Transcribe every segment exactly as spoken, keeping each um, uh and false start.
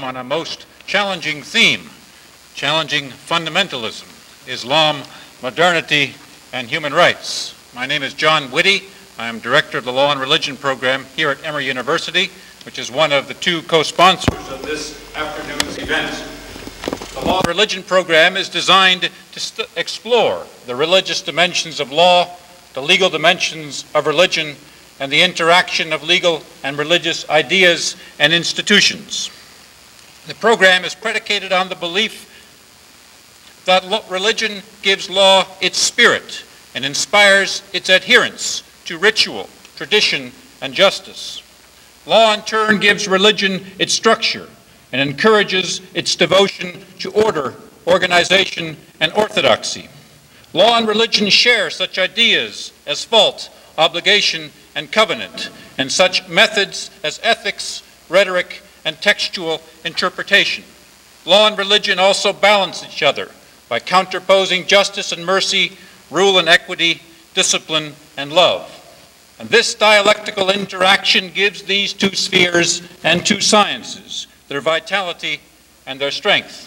on a most challenging theme, challenging fundamentalism, Islam, modernity, and human rights. My name is John Whitty. I am Director of the Law and Religion Program here at Emory University, which is one of the two co-sponsors of this afternoon's event. The Law and Religion Program is designed to explore the religious dimensions of law, the legal dimensions of religion, and the interaction of legal and religious ideas and institutions. The program is predicated on the belief that religion gives law its spirit and inspires its adherence to ritual, tradition, and justice. Law, in turn, gives religion its structure and encourages its devotion to order, organization, and orthodoxy. Law and religion share such ideas as fault, obligation, and covenant, and such methods as ethics, rhetoric, and textual interpretation. Law and religion also balance each other by counterposing justice and mercy, rule and equity, discipline and love. And this dialectical interaction gives these two spheres and two sciences their vitality and their strength.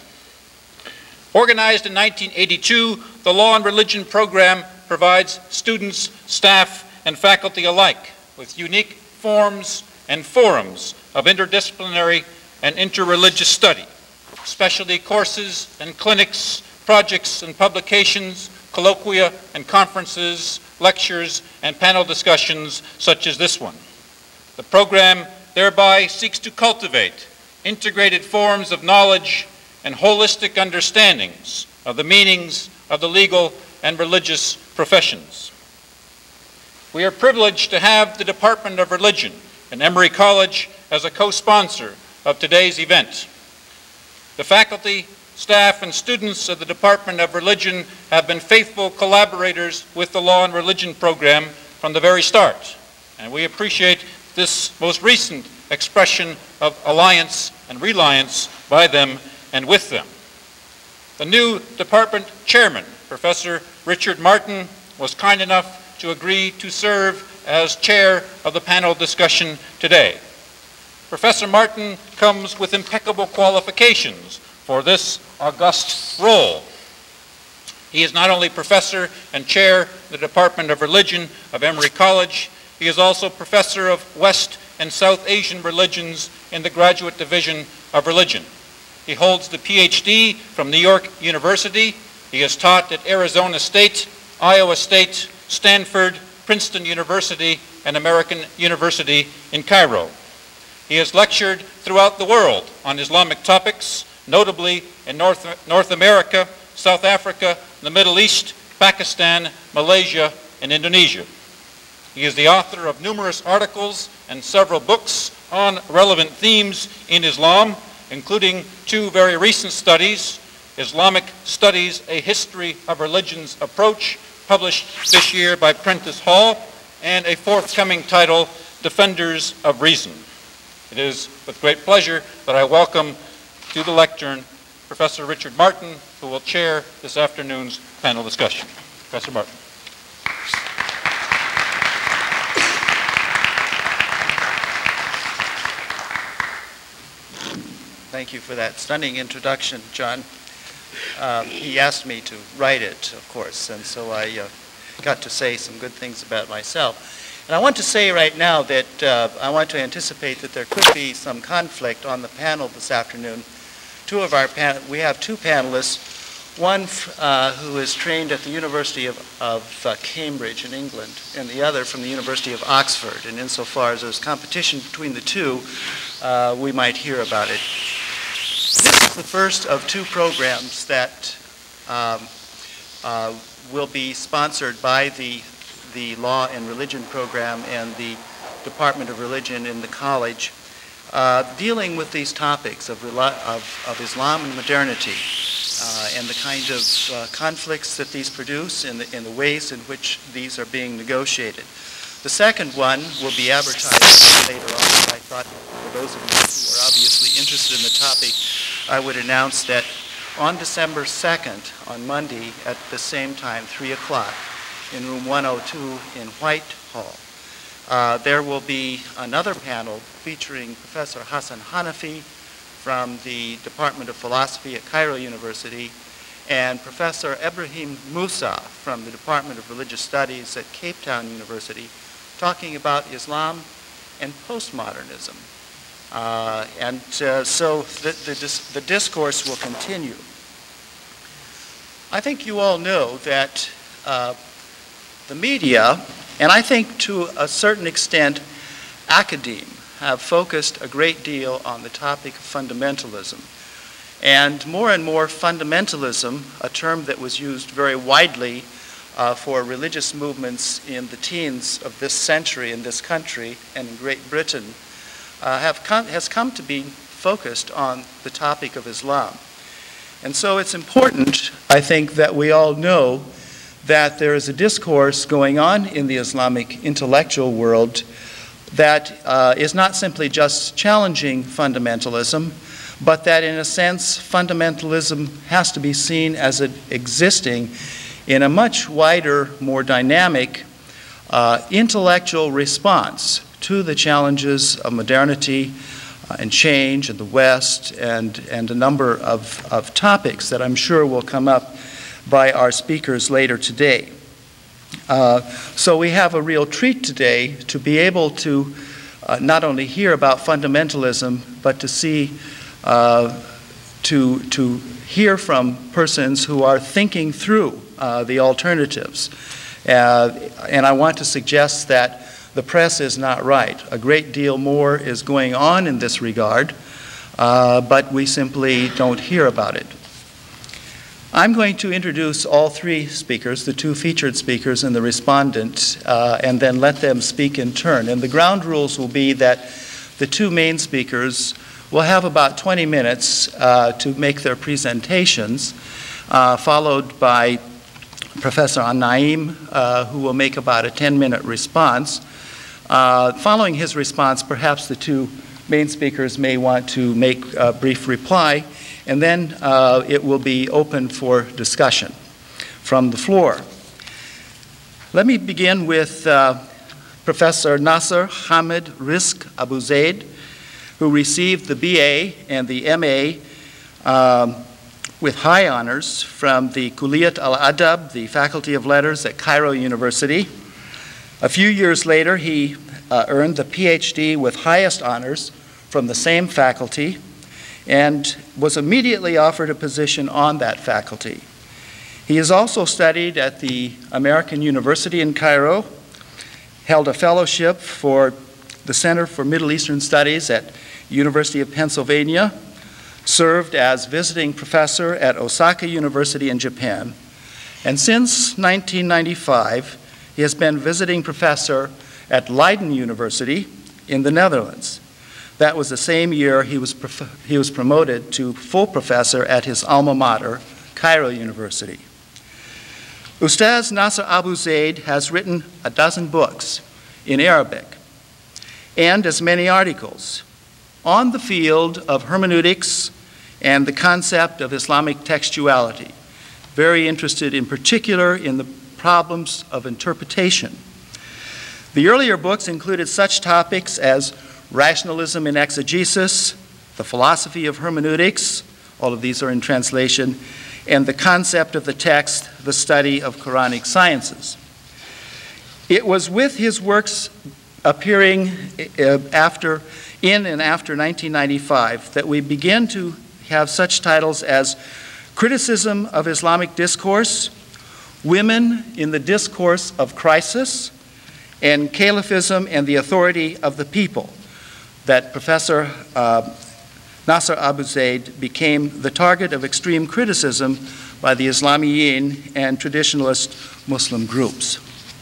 Organized in nineteen eighty-two, the Law and Religion program provides students, staff, and faculty alike with unique forms and forums of interdisciplinary and interreligious study, specialty courses and clinics, projects and publications, colloquia and conferences, lectures, and panel discussions such as this one. The program thereby seeks to cultivate integrated forms of knowledge and holistic understandings of the meanings of the legal and religious professions. We are privileged to have the Department of Religion and Emory College as a co-sponsor of today's event. The faculty, staff, and students of the Department of Religion have been faithful collaborators with the Law and Religion program from the very start, and we appreciate this most recent expression of alliance and reliance by them and with them. The new department chairman, Professor Richard Martin, was kind enough to agree to serve as chair of the panel discussion today. Professor Martin comes with impeccable qualifications for this august role. He is not only professor and chair of the Department of Religion of Emory College, he is also professor of West and South Asian religions in the Graduate Division of Religion. He holds the P H D from New York University. He has taught at Arizona State, Iowa State, Stanford, Princeton University, and American University in Cairo. He has lectured throughout the world on Islamic topics, notably in North, North America, South Africa, the Middle East, Pakistan, Malaysia, and Indonesia. He is the author of numerous articles and several books on relevant themes in Islam, including two very recent studies, Islamic Studies, A History of Religion's Approach, published this year by Prentice Hall, and a forthcoming title, Defenders of Reason. It is with great pleasure that I welcome to the lectern Professor Richard Martin, who will chair this afternoon's panel discussion. Professor Martin. Thank you for that stunning introduction, John. Um, he asked me to write it, of course, and so I uh, got to say some good things about myself. And I want to say right now that uh, I want to anticipate that there could be some conflict on the panel this afternoon. Two of our pan we have two panelists, one uh, who is trained at the University of, of uh, Cambridge in England, and the other from the University of Oxford. And insofar as there's competition between the two, uh, we might hear about it. This is the first of two programs that um, uh, will be sponsored by the, the Law and Religion program and the Department of Religion in the college, uh, dealing with these topics of, of, of Islam and modernity uh, and the kind of uh, conflicts that these produce and the, and the ways in which these are being negotiated. The second one will be advertised later on. I thought for those of you who are obviously interested in the topic, I would announce that on December second, on Monday, at the same time, three o'clock, in room one oh two in Whitehall, uh, there will be another panel featuring Professor Hassan Hanafi from the Department of Philosophy at Cairo University, and Professor Ibrahim Musa from the Department of Religious Studies at Cape Town University, talking about Islam and postmodernism. Uh, and uh, so the, the, dis the discourse will continue. I think you all know that uh, the media, and I think to a certain extent academe, have focused a great deal on the topic of fundamentalism. And more and more fundamentalism, a term that was used very widely uh, for religious movements in the teens of this century in this country and in Great Britain, uh, have come, has come to be focused on the topic of Islam. And so it's important, I think, that we all know that there is a discourse going on in the Islamic intellectual world that uh, is not simply just challenging fundamentalism, but that in a sense fundamentalism has to be seen as a, existing in a much wider, more dynamic uh, intellectual response to the challenges of modernity uh, and change in the West, and, and a number of, of topics that I'm sure will come up by our speakers later today. Uh, so we have a real treat today to be able to uh, not only hear about fundamentalism, but to see, uh, to, to hear from persons who are thinking through uh, the alternatives. Uh, and I want to suggest that the press is not right. A great deal more is going on in this regard, uh, but we simply don't hear about it. I'm going to introduce all three speakers, the two featured speakers and the respondent, uh, and then let them speak in turn. And the ground rules will be that the two main speakers will have about twenty minutes uh, to make their presentations, uh, followed by Professor An-Naim, uh, who will make about a ten minute response. Uh, following his response, perhaps the two main speakers may want to make a brief reply, and then uh, it will be open for discussion from the floor. Let me begin with uh, Professor Nasr Hamid Rizk Abu Zaid, who received the B A and the M A um, with high honors from the Kulliyat al-Adab, the Faculty of Letters at Cairo University. A few years later, he uh, earned the P H D with highest honors from the same faculty, and was immediately offered a position on that faculty. He has also studied at the American University in Cairo, held a fellowship for the Center for Middle Eastern Studies at University of Pennsylvania, served as visiting professor at Osaka University in Japan, and since nineteen ninety-five, he has been visiting professor at Leiden University in the Netherlands. That was the same year he was, he was promoted to full professor at his alma mater, Cairo University. Ustaz Nasr Abu Zaid has written a dozen books in Arabic and as many articles on the field of hermeneutics and the concept of Islamic textuality, very interested in particular in the problems of interpretation. The earlier books included such topics as Rationalism in Exegesis, The Philosophy of Hermeneutics, all of these are in translation, and The Concept of the Text, The Study of Quranic Sciences. It was with his works appearing after, in and after nineteen ninety-five that we begin to have such titles as Criticism of Islamic Discourse, Women in the Discourse of Crisis, and Caliphism and the Authority of the People, that Professor uh, Nasr Abu Zaid became the target of extreme criticism by the Islamiyin and traditionalist Muslim groups.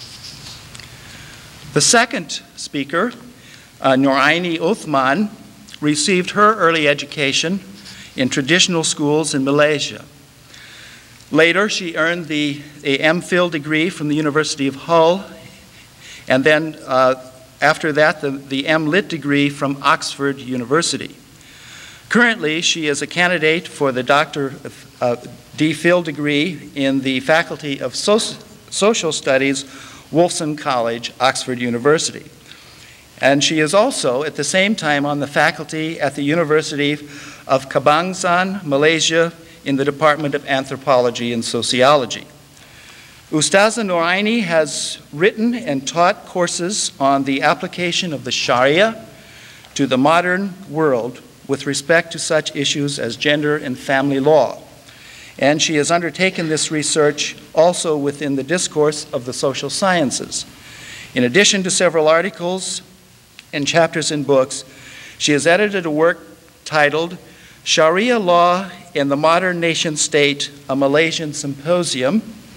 The second speaker, uh, Norani Othman, received her early education in traditional schools in Malaysia. Later, she earned the a M Phil degree from the University of Hull, and then uh, after that, the, the M Lit degree from Oxford University. Currently, she is a candidate for the Doctor uh, D Phil degree in the Faculty of so Social Studies, Wolfson College, Oxford University. And she is also, at the same time, on the faculty at the University of Kebangsaan, Malaysia, in the Department of Anthropology and Sociology. Ustaza Norani has written and taught courses on the application of the Sharia to the modern world with respect to such issues as gender and family law. And she has undertaken this research also within the discourse of the social sciences. In addition to several articles and chapters in books, she has edited a work titled Sharia Law in the Modern Nation State, a Malaysian Symposium,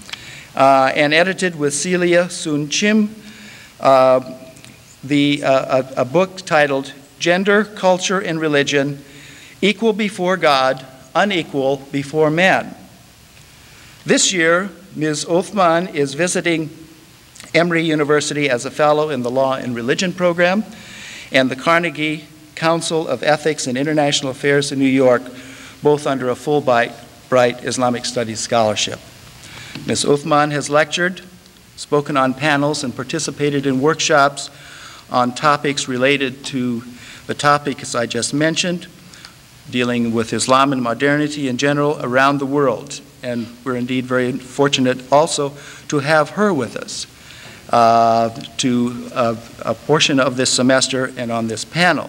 uh, and edited with Celia Sun Chim, uh, the, uh, a, a book titled Gender, Culture, and Religion, Equal Before God, Unequal Before Man. This year, Miz Othman is visiting Emory University as a fellow in the Law and Religion program, and the Carnegie Council of Ethics and International Affairs in New York, both under a Fulbright Islamic Studies scholarship. Miz Othman has lectured, spoken on panels, and participated in workshops on topics related to the topics I just mentioned, dealing with Islam and modernity in general around the world. And we're indeed very fortunate also to have her with us uh, to uh, a portion of this semester and on this panel.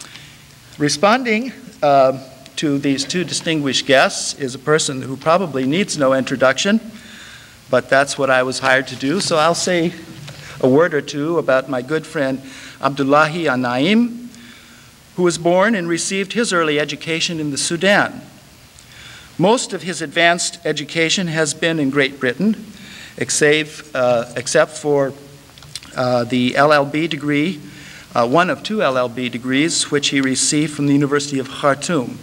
Responding uh, to these two distinguished guests is a person who probably needs no introduction, but that's what I was hired to do. So I'll say a word or two about my good friend Abdullahi An-Naim, who was born and received his early education in the Sudan. Most of his advanced education has been in Great Britain, except, uh, except for uh, the L L B degree, uh, one of two L L B degrees, which he received from the University of Khartoum.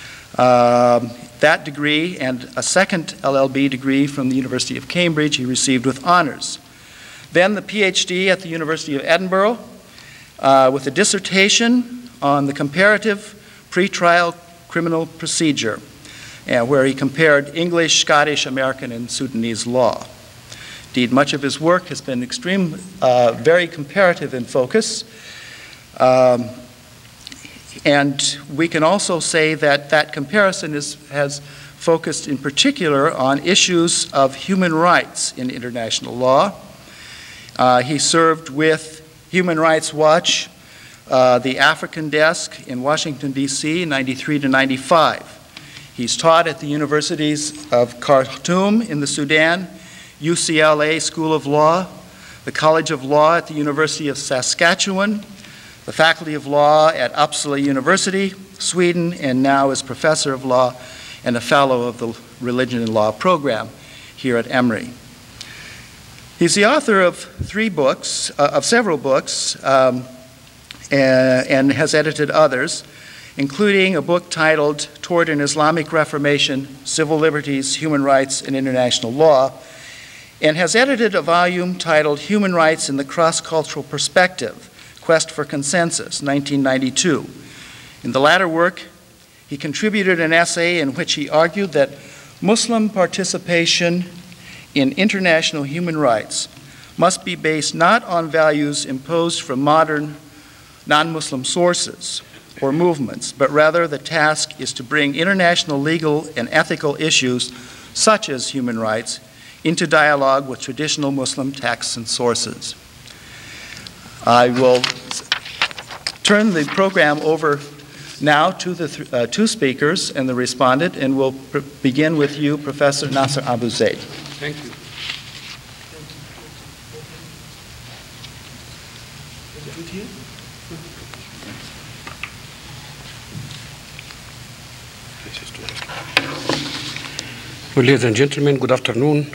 Uh, that degree and a second L L B degree from the University of Cambridge he received with honors. Then the PhD at the University of Edinburgh uh, with a dissertation on the comparative pretrial criminal procedure, uh, where he compared English, Scottish, American, and Sudanese law. Indeed, much of his work has been extreme, uh, very comparative in focus. Um, and we can also say that that comparison is, has focused in particular on issues of human rights in international law. Uh, he served with Human Rights Watch, uh, the African desk in Washington, D C, ninety-three to ninety-five. He's taught at the universities of Khartoum in the Sudan, U C L A School of Law, the College of Law at the University of Saskatchewan, the Faculty of Law at Uppsala University, Sweden, and now is Professor of Law and a Fellow of the Religion and Law program here at Emory. He's the author of three books, uh, of several books, um, and, and has edited others, including a book titled Toward an Islamic Reformation, Civil Liberties, Human Rights, and International Law, and has edited a volume titled Human Rights in the Cross-Cultural Perspective, Quest for Consensus, nineteen ninety-two. In the latter work, he contributed an essay in which he argued that Muslim participation in international human rights must be based not on values imposed from modern non-Muslim sources or movements, but rather the task is to bring international legal and ethical issues such as human rights into dialogue with traditional Muslim texts and sources. I will turn the program over now to the th uh, two speakers and the respondent, and we'll begin with you, Professor Nasr Abu Zaid. Thank you. Well, ladies and gentlemen, good afternoon.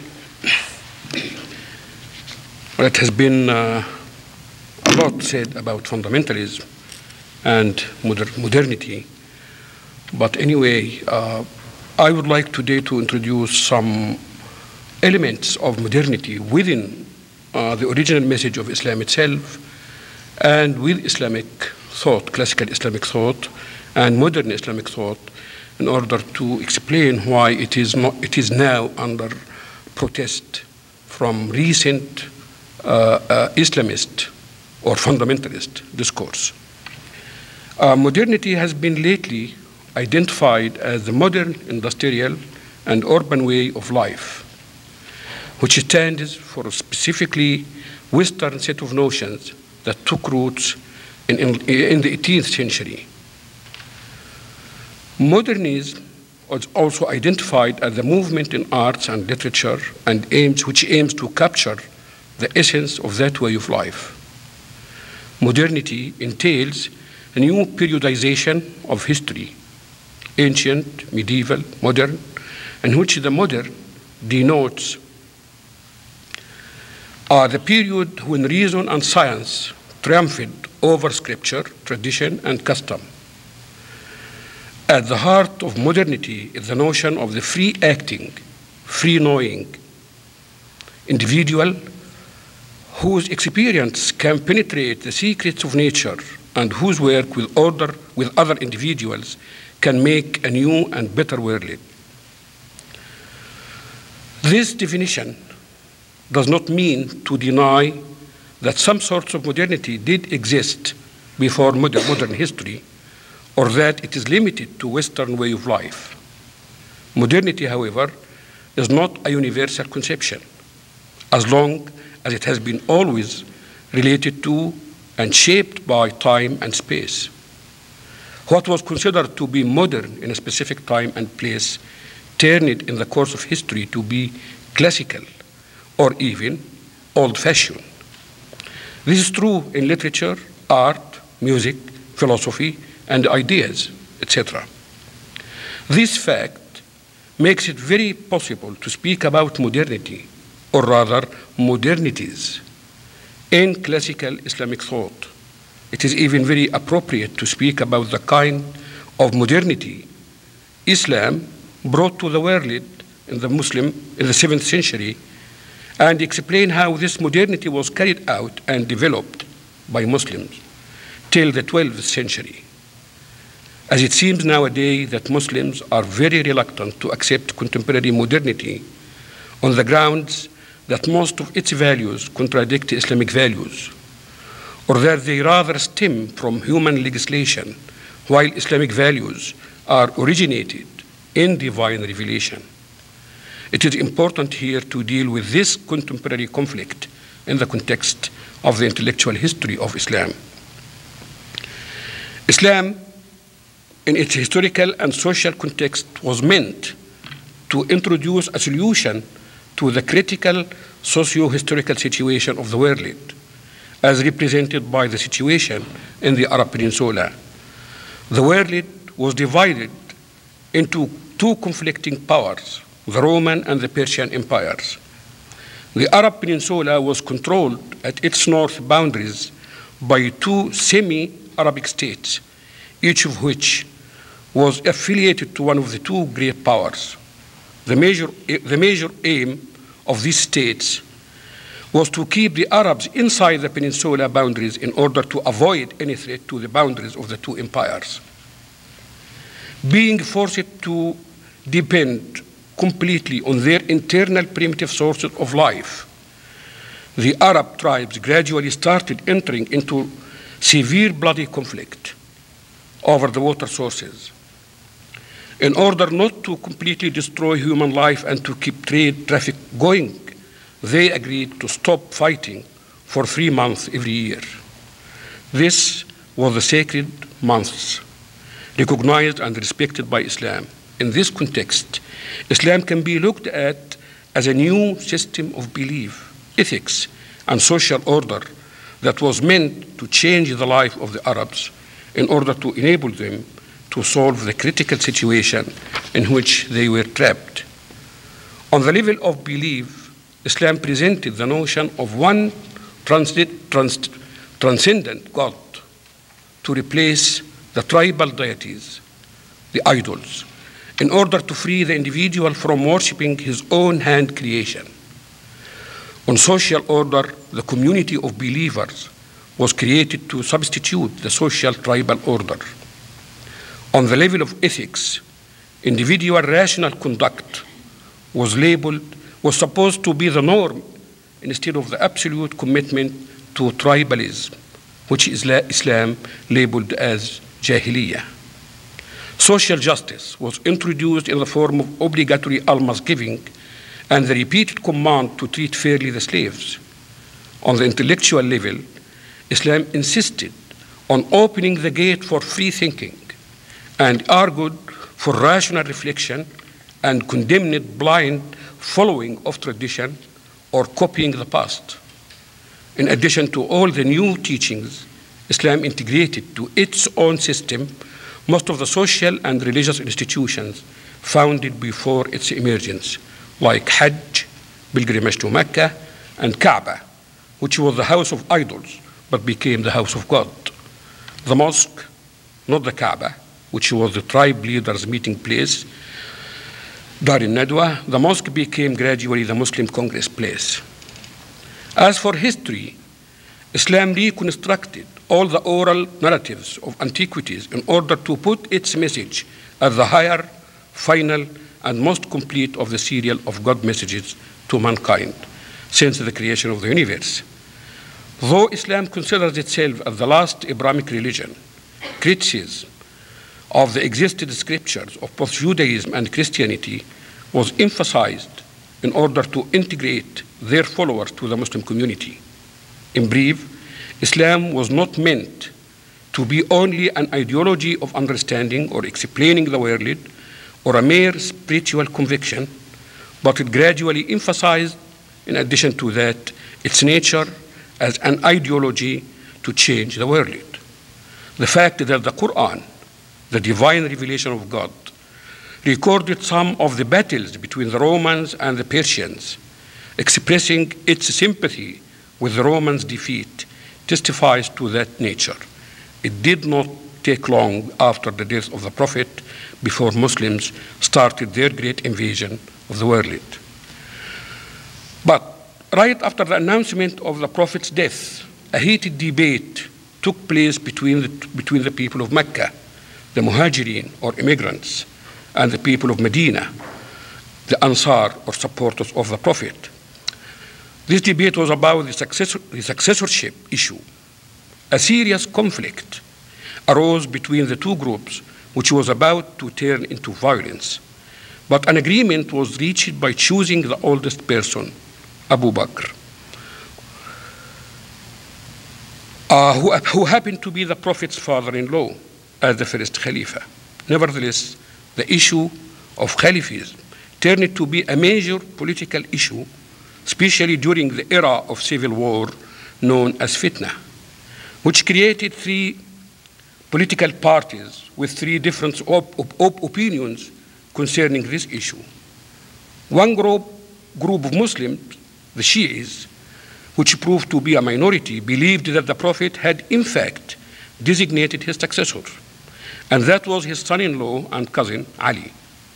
Well, it has been uh, a lot said about fundamentalism and moder modernity. But anyway, uh, I would like today to introduce some elements of modernity within uh, the original message of Islam itself, and with Islamic thought, classical Islamic thought, and modern Islamic thought, in order to explain why it is, not, it is now under protest from recent uh, uh, Islamist or fundamentalist discourse. Uh, modernity has been lately identified as the modern industrial and urban way of life, which stands for a specifically Western set of notions that took roots in, in, in the eighteenth century. Modernism was also identified as the movement in arts and literature and aims, which aims to capture the essence of that way of life. Modernity entails a new periodization of history, ancient, medieval, modern, in which the modern denotes uh, the period when reason and science triumphed over scripture, tradition, and custom. At the heart of modernity is the notion of the free acting, free knowing individual whose experience can penetrate the secrets of nature and whose work with order with other individuals can make a new and better world. This definition does not mean to deny that some sorts of modernity did exist before modern, modern history, or that it is limited to Western way of life. Modernity, however, is not a universal conception, as long as it has been always related to and shaped by time and space. What was considered to be modern in a specific time and place turned in the course of history to be classical or even old-fashioned. This is true in literature, art, music, philosophy, and ideas, et cetera. This fact makes it very possible to speak about modernity, or rather modernities, in classical Islamic thought. It is even very appropriate to speak about the kind of modernity Islam brought to the world in the Muslim in the seventh century, and explain how this modernity was carried out and developed by Muslims till the twelfth century. As it seems nowadays that Muslims are very reluctant to accept contemporary modernity on the grounds that most of its values contradict Islamic values, or that they rather stem from human legislation, while Islamic values are originated in divine revelation. It is important here to deal with this contemporary conflict in the context of the intellectual history of Islam. Islam, in its historical and social context, was meant to introduce a solution to the critical socio-historical situation of the world, as represented by the situation in the Arab Peninsula. The world was divided into two conflicting powers, the Roman and the Persian empires. The Arab Peninsula was controlled at its north boundaries by two semi-Arabic states, each of which was affiliated to one of the two great powers. The major, the major aim of these states was to keep the Arabs inside the peninsula boundaries in order to avoid any threat to the boundaries of the two empires. Being forced to depend completely on their internal primitive sources of life, the Arab tribes gradually started entering into severe bloody conflict over the water sources. In order not to completely destroy human life and to keep trade traffic going, they agreed to stop fighting for three months every year. This was the sacred months, recognized and respected by Islam. In this context, Islam can be looked at as a new system of belief, ethics, and social order that was meant to change the life of the Arabs in order to enable them to solve the critical situation in which they were trapped. On the level of belief, Islam presented the notion of one trans trans transcendent God to replace the tribal deities, the idols, in order to free the individual from worshipping his own hand creation. On social order, the community of believers was created to substitute the social tribal order. On the level of ethics, individual rational conduct was labeled, was supposed to be the norm instead of the absolute commitment to tribalism which Islam labeled as Jahiliyyah. Social justice was introduced in the form of obligatory alms giving and the repeated command to treat fairly the slaves. On the intellectual level, Islam insisted on opening the gate for free thinking and argued for rational reflection and condemned blind following of tradition or copying the past. In addition to all the new teachings, Islam integrated to its own system most of the social and religious institutions founded before its emergence, like Hajj, pilgrimage to Mecca, and Kaaba, which was the house of idols, but became the house of God. The mosque, not the Kaaba, which was the tribe leaders' meeting place, Dar al-Nadwa, the mosque became gradually the Muslim Congress place. As for history, Islam reconstructed all the oral narratives of antiquities in order to put its message as the higher, final, and most complete of the serial of God messages to mankind since the creation of the universe. Though Islam considers itself as the last Abrahamic religion, criticism of the existing scriptures of both Judaism and Christianity was emphasized in order to integrate their followers to the Muslim community. In brief, Islam was not meant to be only an ideology of understanding or explaining the world or a mere spiritual conviction, but it gradually emphasized, in addition to that, its nature as an ideology to change the world. The fact that the Quran, the divine revelation of God, recorded some of the battles between the Romans and the Persians, expressing its sympathy with the Romans' defeat, testifies to that nature. It did not take long after the death of the Prophet before Muslims started their great invasion of the world. But right after the announcement of the Prophet's death, a heated debate took place between the, between the people of Mecca, the Muhajirin or immigrants, and the people of Medina, the Ansar or supporters of the Prophet. This debate was about the, successor, the successorship issue. A serious conflict arose between the two groups, which was about to turn into violence. But an agreement was reached by choosing the oldest person, Abu Bakr, uh, who, who happened to be the Prophet's father-in-law as the first Khalifa. Nevertheless, the issue of Khalifism turned to be a major political issue, especially during the era of civil war known as Fitna, which created three political parties with three different op op opinions concerning this issue. One group, group of Muslims, the Shi'is, which proved to be a minority, believed that the Prophet had in fact designated his successor, and that was his son-in-law and cousin, Ali.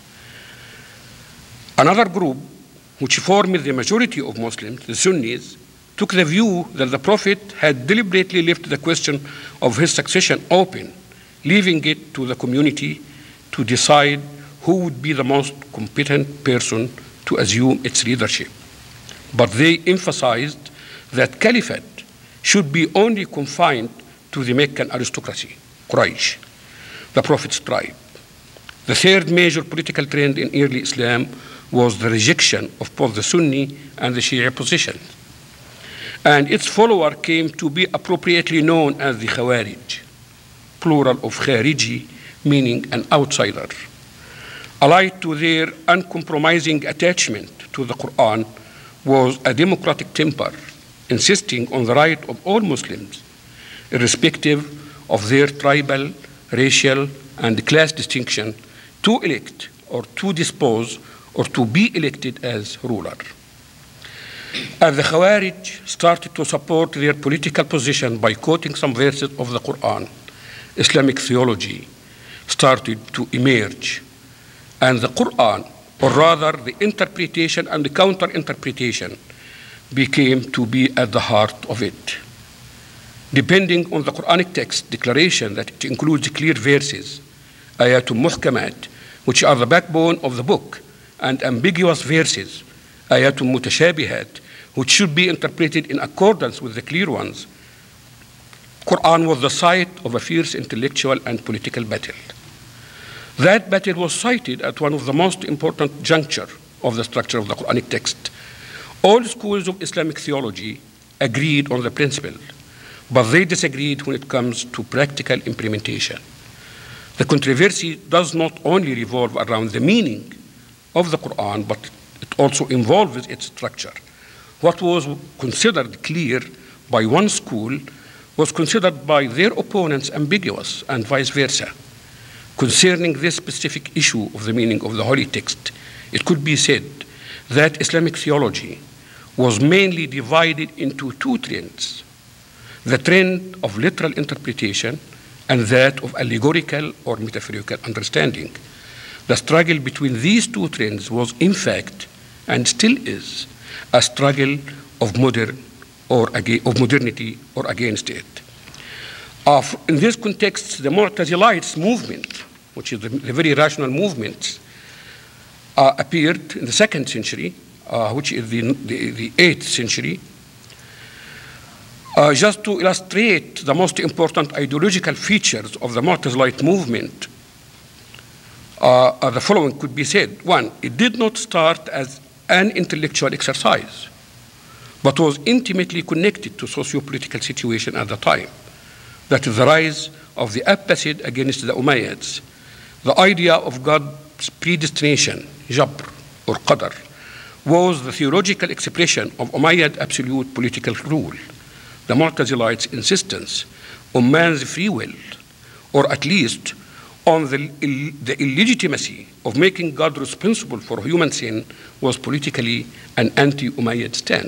Another group, which formed the majority of Muslims, the Sunnis, took the view that the Prophet had deliberately left the question of his succession open, leaving it to the community to decide who would be the most competent person to assume its leadership. But they emphasized that caliphate should be only confined to the Meccan aristocracy, Quraysh, the Prophet's tribe. The third major political trend in early Islam was the rejection of both the Sunni and the Shia position. And its follower came to be appropriately known as the Khawarij, plural of Khariji, meaning an outsider. Allied to their uncompromising attachment to the Quran was a democratic temper, insisting on the right of all Muslims, irrespective of their tribal, racial, and class distinction, to elect or to dispose or to be elected as ruler. As the Khawarij started to support their political position by quoting some verses of the Quran, Islamic theology started to emerge, and the Quran, or rather the interpretation and the counter-interpretation, became to be at the heart of it. Depending on the Quranic text declaration that it includes clear verses, ayatul muhkamat, which are the backbone of the book, and ambiguous verses, ayatul mutashabihat, which should be interpreted in accordance with the clear ones. Quran was the site of a fierce intellectual and political battle. That battle was cited at one of the most important junctures of the structure of the Quranic text. All schools of Islamic theology agreed on the principle, but they disagreed when it comes to practical implementation. The controversy does not only revolve around the meaning of the Quran, but it also involves its structure. What was considered clear by one school was considered by their opponents ambiguous, and vice versa. Concerning this specific issue of the meaning of the holy text, it could be said that Islamic theology was mainly divided into two trends: the trend of literal interpretation and that of allegorical or metaphorical understanding. The struggle between these two trends was, in fact, and still is, a struggle of modern or of modernity or against it. Uh, in this context, the Mu'tazilites movement, which is the, the very rational movement, uh, appeared in the second century, uh, which is the, the, the eighth century. Uh, just to illustrate the most important ideological features of the Mu'tazilite movement, uh, uh, the following could be said. One, it did not start as an intellectual exercise, but was intimately connected to socio-political situation at the time. That is the rise of the Abbasid against the Umayyads. The idea of God's predestination, Jabr or Qadr, was the theological expression of Umayyad absolute political rule. The Mu'tazilites' insistence on man's free will, or at least on the, the illegitimacy of making God responsible for human sin, was politically an anti-Umayyad stand.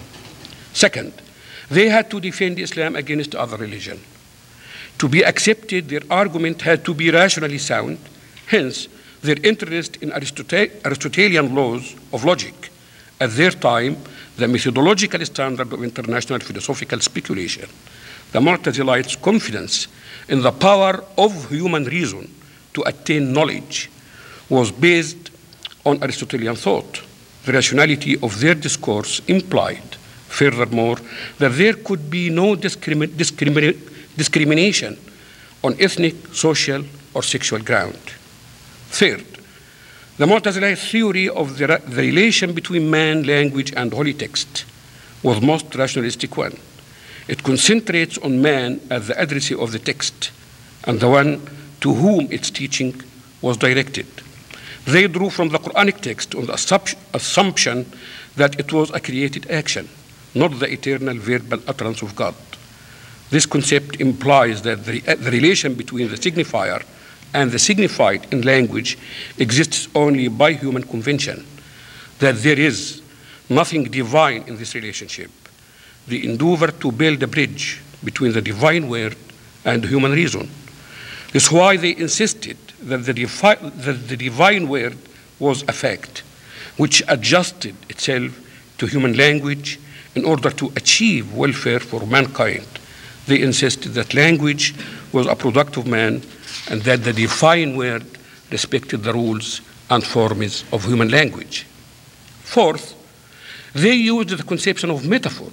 Second, they had to defend Islam against other religion. To be accepted, their argument had to be rationally sound, hence their interest in Aristotelian laws of logic, at their time the methodological standard of international philosophical speculation. The Mu'tazilites' confidence in the power of human reason to attain knowledge was based on Aristotelian thought. The rationality of their discourse implied, furthermore, that there could be no discrimi discrimi discrimination on ethnic, social, or sexual ground. Third, the Mu'tazilite theory of the, the relation between man, language, and holy text was the most rationalistic one. It concentrates on man as the addressee of the text and the one to whom its teaching was directed. They drew from the Quranic text on the assumption that it was a created action, not the eternal verbal utterance of God. This concept implies that the, the relation between the signifier and the signified in language exists only by human convention, that there is nothing divine in this relationship. The endeavor to build a bridge between the divine word and human reason. This is why they insisted that the, that the divine word was a fact, which adjusted itself to human language in order to achieve welfare for mankind. They insisted that language was a product of man and that the divine word respected the rules and forms of human language. Fourth, they used the conception of metaphor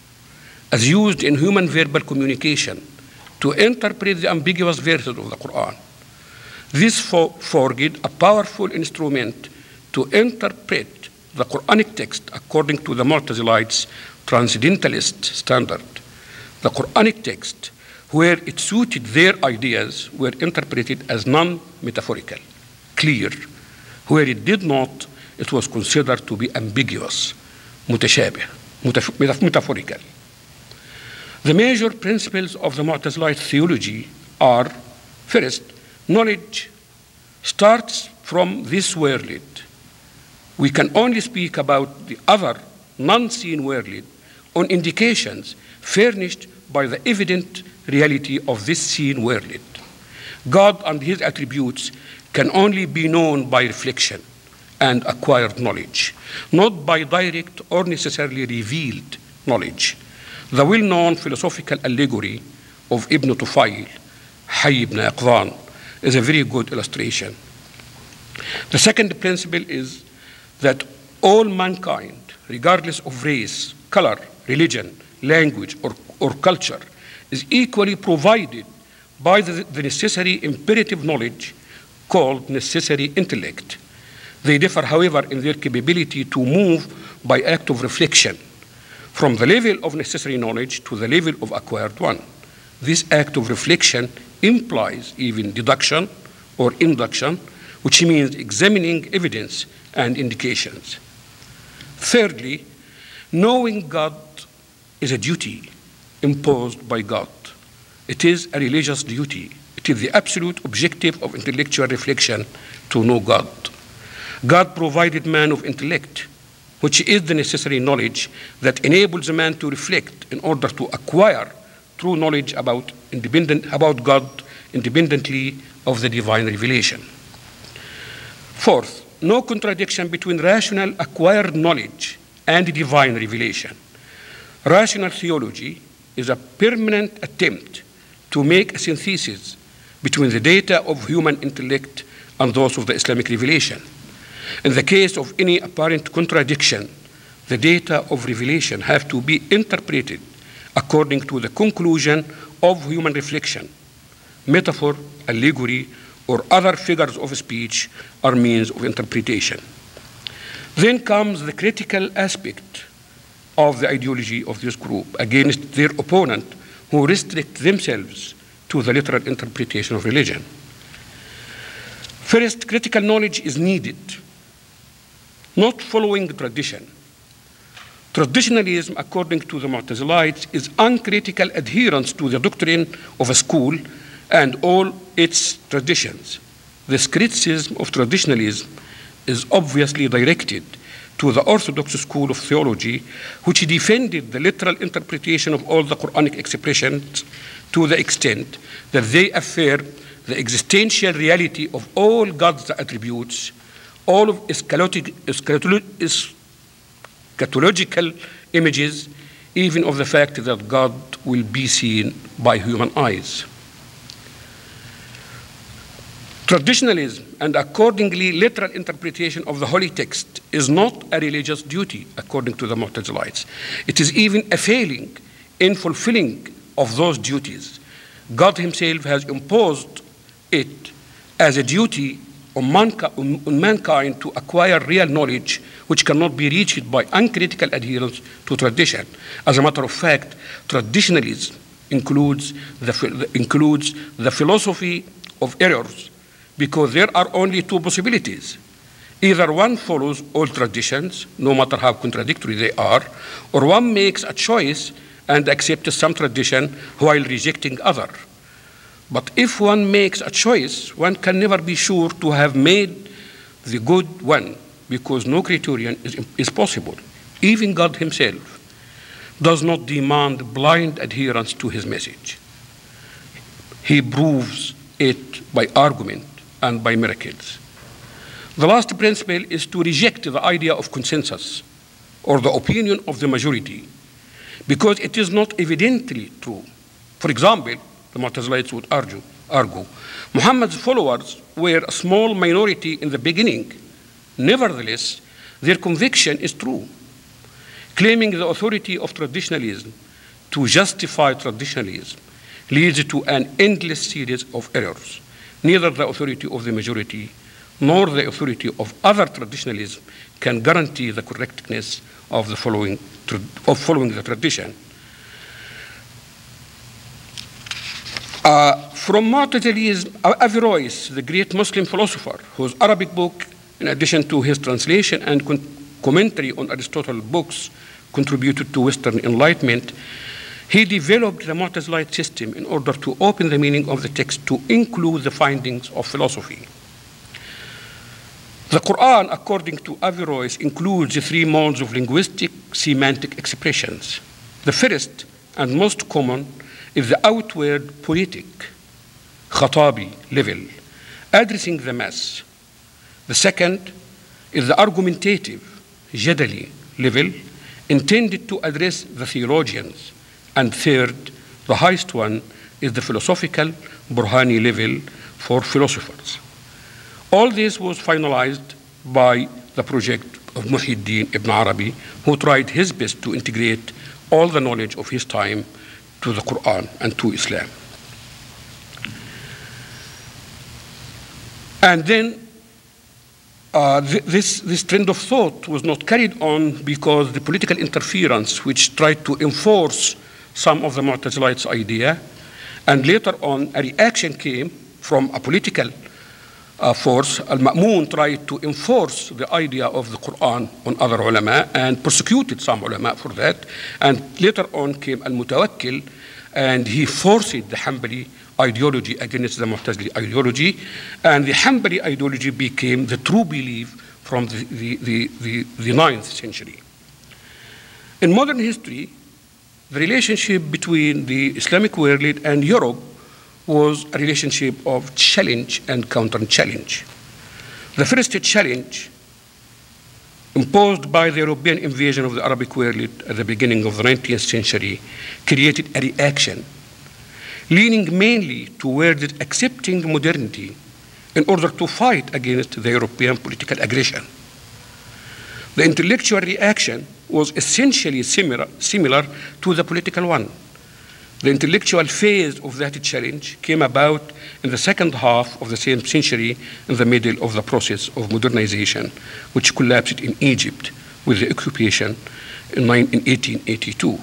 as used in human verbal communication to interpret the ambiguous verses of the Quran. This for forged a powerful instrument to interpret the Quranic text according to the Mu'tazilites' transcendentalist standard. The Quranic text, where it suited their ideas, were interpreted as non-metaphorical, clear. Where it did not, it was considered to be ambiguous, mutashabih, metaf metaphorical. The major principles of the Mu'tazilite theology are, first, knowledge starts from this world. We can only speak about the other non-seen world on indications furnished by the evident reality of this seen world. God and his attributes can only be known by reflection and acquired knowledge, not by direct or necessarily revealed knowledge. The well-known philosophical allegory of Ibn Tufayl, Hayy ibn Aqdan, is a very good illustration. The second principle is that all mankind, regardless of race, color, religion, language, or, or culture, is equally provided by the, the necessary imperative knowledge called necessary intellect. They differ, however, in their capability to move by act of reflection from the level of necessary knowledge to the level of acquired one. This act of reflection implies even deduction or induction, which means examining evidence and indications. Thirdly, knowing God is a duty imposed by God. It is a religious duty. It is the absolute objective of intellectual reflection to know God. God provided man of intellect, which is the necessary knowledge that enables a man to reflect in order to acquire true knowledge about, independent, about God independently of the divine revelation. Fourth, no contradiction between rational acquired knowledge and divine revelation. Rational theology is a permanent attempt to make a synthesis between the data of human intellect and those of the Islamic revelation. In the case of any apparent contradiction, the data of revelation have to be interpreted according to the conclusion of human reflection. Metaphor, allegory, or other figures of speech are means of interpretation. Then comes the critical aspect of the ideology of this group against their opponent who restrict themselves to the literal interpretation of religion. First, critical knowledge is needed, not following tradition. Traditionalism, according to the Mu'tazilites, is uncritical adherence to the doctrine of a school and all its traditions. This criticism of traditionalism is obviously directed to the Orthodox school of theology, which defended the literal interpretation of all the Quranic expressions to the extent that they affirm the existential reality of all God's attributes, all of eschatological images, even of the fact that God will be seen by human eyes. Traditionalism and accordingly literal interpretation of the holy text is not a religious duty according to the Mu'tazilites. It is even a failing in fulfilling of those duties. God himself has imposed it as a duty on, manki on mankind to acquire real knowledge which cannot be reached by uncritical adherence to tradition. As a matter of fact, traditionalism includes the, includes the philosophy of errors, because there are only two possibilities. Either one follows all traditions, no matter how contradictory they are, or one makes a choice and accepts some tradition while rejecting other. But if one makes a choice, one can never be sure to have made the good one, because no criterion is, is possible. Even God himself does not demand blind adherence to his message. He proves it by argument and by miracles. The last principle is to reject the idea of consensus or the opinion of the majority, because it is not evidently true. For example, the Mu'tazilites would argue, argue, Muhammad's followers were a small minority in the beginning. Nevertheless, their conviction is true. Claiming the authority of traditionalism to justify traditionalism leads to an endless series of errors. Neither the authority of the majority nor the authority of other traditionalism can guarantee the correctness of the following of following the tradition. Uh, from Mu'tazilism, Averroes, the great Muslim philosopher, whose Arabic book, in addition to his translation and commentary on Aristotle's books, contributed to Western enlightenment, he developed the Mu'tazilite system in order to open the meaning of the text to include the findings of philosophy. The Quran, according to Averroes, includes three modes of linguistic semantic expressions. The first and most common is the outward poetic, khatabi level, addressing the mass. The second is the argumentative, jadali level, intended to address the theologians. And third, the highest one, is the philosophical, burhani level for philosophers. All this was finalized by the project of Muhyiddin Ibn Arabi, who tried his best to integrate all the knowledge of his time to the Quran and to Islam. And then uh, th this, this trend of thought was not carried on because the political interference which tried to enforce some of the Mu'tazilites' idea, and later on a reaction came from a political uh, force. Al-Ma'mun tried to enforce the idea of the Quran on other ulama and persecuted some ulama for that. And later on came Al-Mutawakkil, and he forced the Hanbali ideology against the Mu'tazili ideology, and the Hanbali ideology became the true belief from the, the, the, the, the ninth century. In modern history, the relationship between the Islamic world and Europe was a relationship of challenge and counter-challenge. The first challenge imposed by the European invasion of the Arabic world at the beginning of the nineteenth century created a reaction leaning mainly towards accepting modernity in order to fight against the European political aggression. The intellectual reaction was essentially similar, similar to the political one. The intellectual phase of that challenge came about in the second half of the same century, in the middle of the process of modernization, which collapsed in Egypt with the occupation in eighteen eighty-two.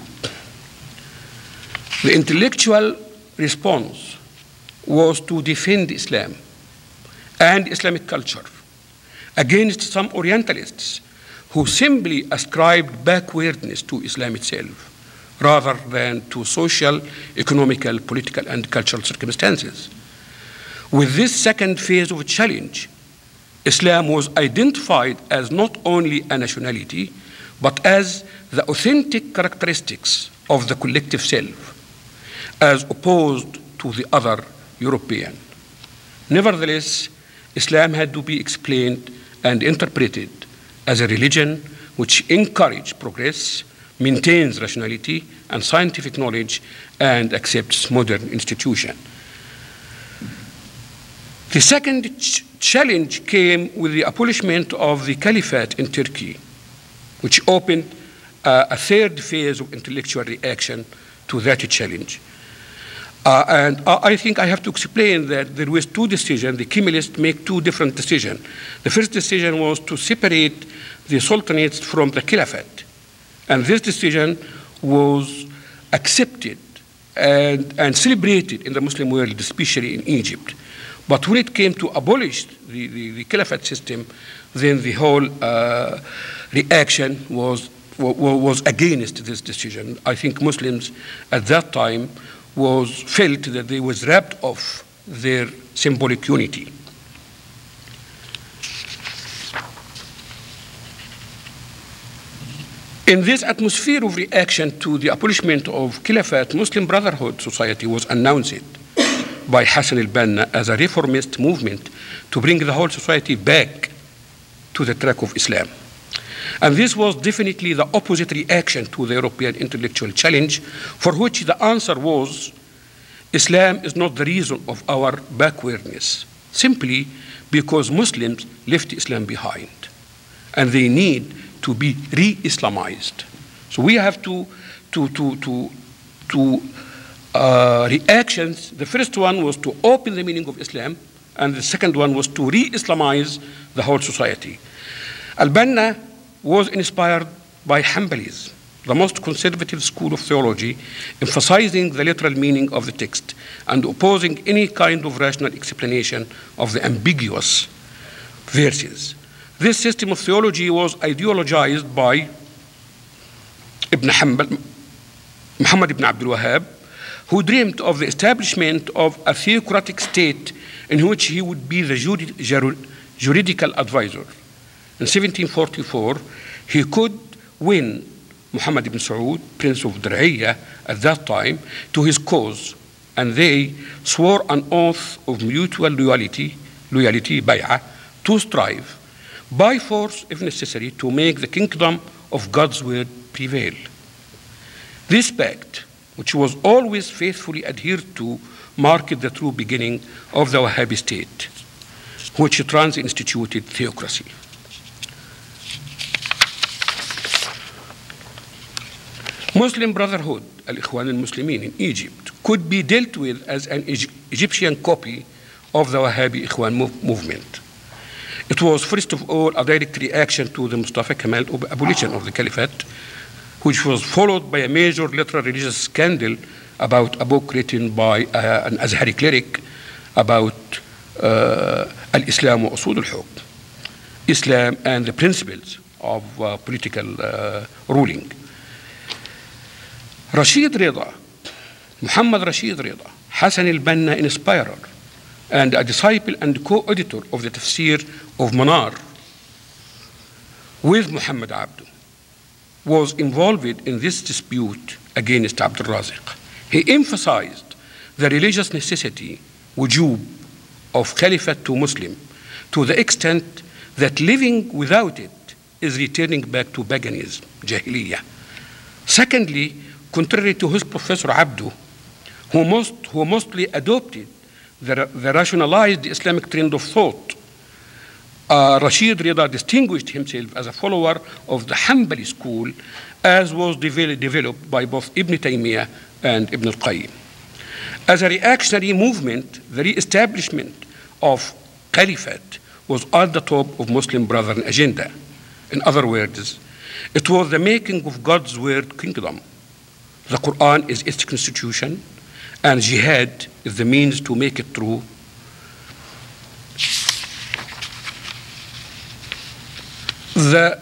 The intellectual response was to defend Islam and Islamic culture against some Orientalists who simply ascribed backwardness to Islam itself, rather than to social, economical, political, and cultural circumstances. With this second phase of challenge, Islam was identified as not only a nationality, but as the authentic characteristics of the collective self, as opposed to the other European. Nevertheless, Islam had to be explained and interpreted as a religion which encourages progress, maintains rationality and scientific knowledge, and accepts modern institutions. The second ch challenge came with the abolishment of the caliphate in Turkey, which opened uh, a third phase of intellectual reaction to that challenge. Uh, and uh, I think I have to explain that there was two decisions. The Kemalists make two different decisions. The first decision was to separate the sultanates from the caliphate. And this decision was accepted and, and celebrated in the Muslim world, especially in Egypt. But when it came to abolish the, the, the caliphate system, then the whole uh, reaction was, was against this decision. I think Muslims at that time was felt that they was wrapped off their symbolic unity. In this atmosphere of reaction to the abolishment of Caliphate, Muslim Brotherhood Society was announced by Hassan al-Banna as a reformist movement to bring the whole society back to the track of Islam. And this was definitely the opposite reaction to the European intellectual challenge, for which the answer was, Islam is not the reason of our backwardness, simply because Muslims left Islam behind, and they need to be re-Islamized. So we have to, to, to, to, to uh, reactions. The first one was to open the meaning of Islam, and the second one was to re-Islamize the whole society. Al-Banna was inspired by Hanbalis, the most conservative school of theology, emphasizing the literal meaning of the text and opposing any kind of rational explanation of the ambiguous verses. This system of theology was ideologized by Ibn Hanbal, Muhammad ibn Abdul Wahhab, who dreamed of the establishment of a theocratic state in which he would be the juridical advisor. In seventeen forty-four, he could win Muhammad ibn Saud, Prince of Diriyah at that time, to his cause, and they swore an oath of mutual loyalty, loyalty, bay'ah, to strive, by force if necessary, to make the kingdom of God's word prevail. This pact, which was always faithfully adhered to, marked the true beginning of the Wahhabi state, which trans-instituted theocracy. Muslim Brotherhood Al-Ikhwan al-Muslimin in Egypt, could be dealt with as an Egy Egyptian copy of the Wahhabi Ikhwan mov movement. It was, first of all, a direct reaction to the Mustafa Kemal abolition of the caliphate, which was followed by a major literal religious scandal about a book written by uh, an Azhari cleric about uh, Al-Islam wa Usul al-Hukm, Islam and the principles of uh, political uh, ruling. Rashid Rida, Muhammad Rashid Rida, Hassan al-Banna inspirer, and a disciple and co-editor of the tafsir of Manar with Muhammad Abdu, was involved in this dispute against Abdul Raziq. He emphasized the religious necessity, wujub, of caliphate to Muslim, to the extent that living without it is returning back to paganism, jahiliyyah. Secondly, contrary to his professor Abdu, who, most, who mostly adopted the, the rationalized Islamic trend of thought, uh, Rashid Rida distinguished himself as a follower of the Hanbali school, as was devel developed by both Ibn Taymiyyah and Ibn al-Qayyim. As a reactionary movement, the re-establishment of caliphate was at the top of Muslim Brotherhood agenda. In other words, it was the making of God's word kingdom. The Quran is its constitution, and jihad is the means to make it true. The,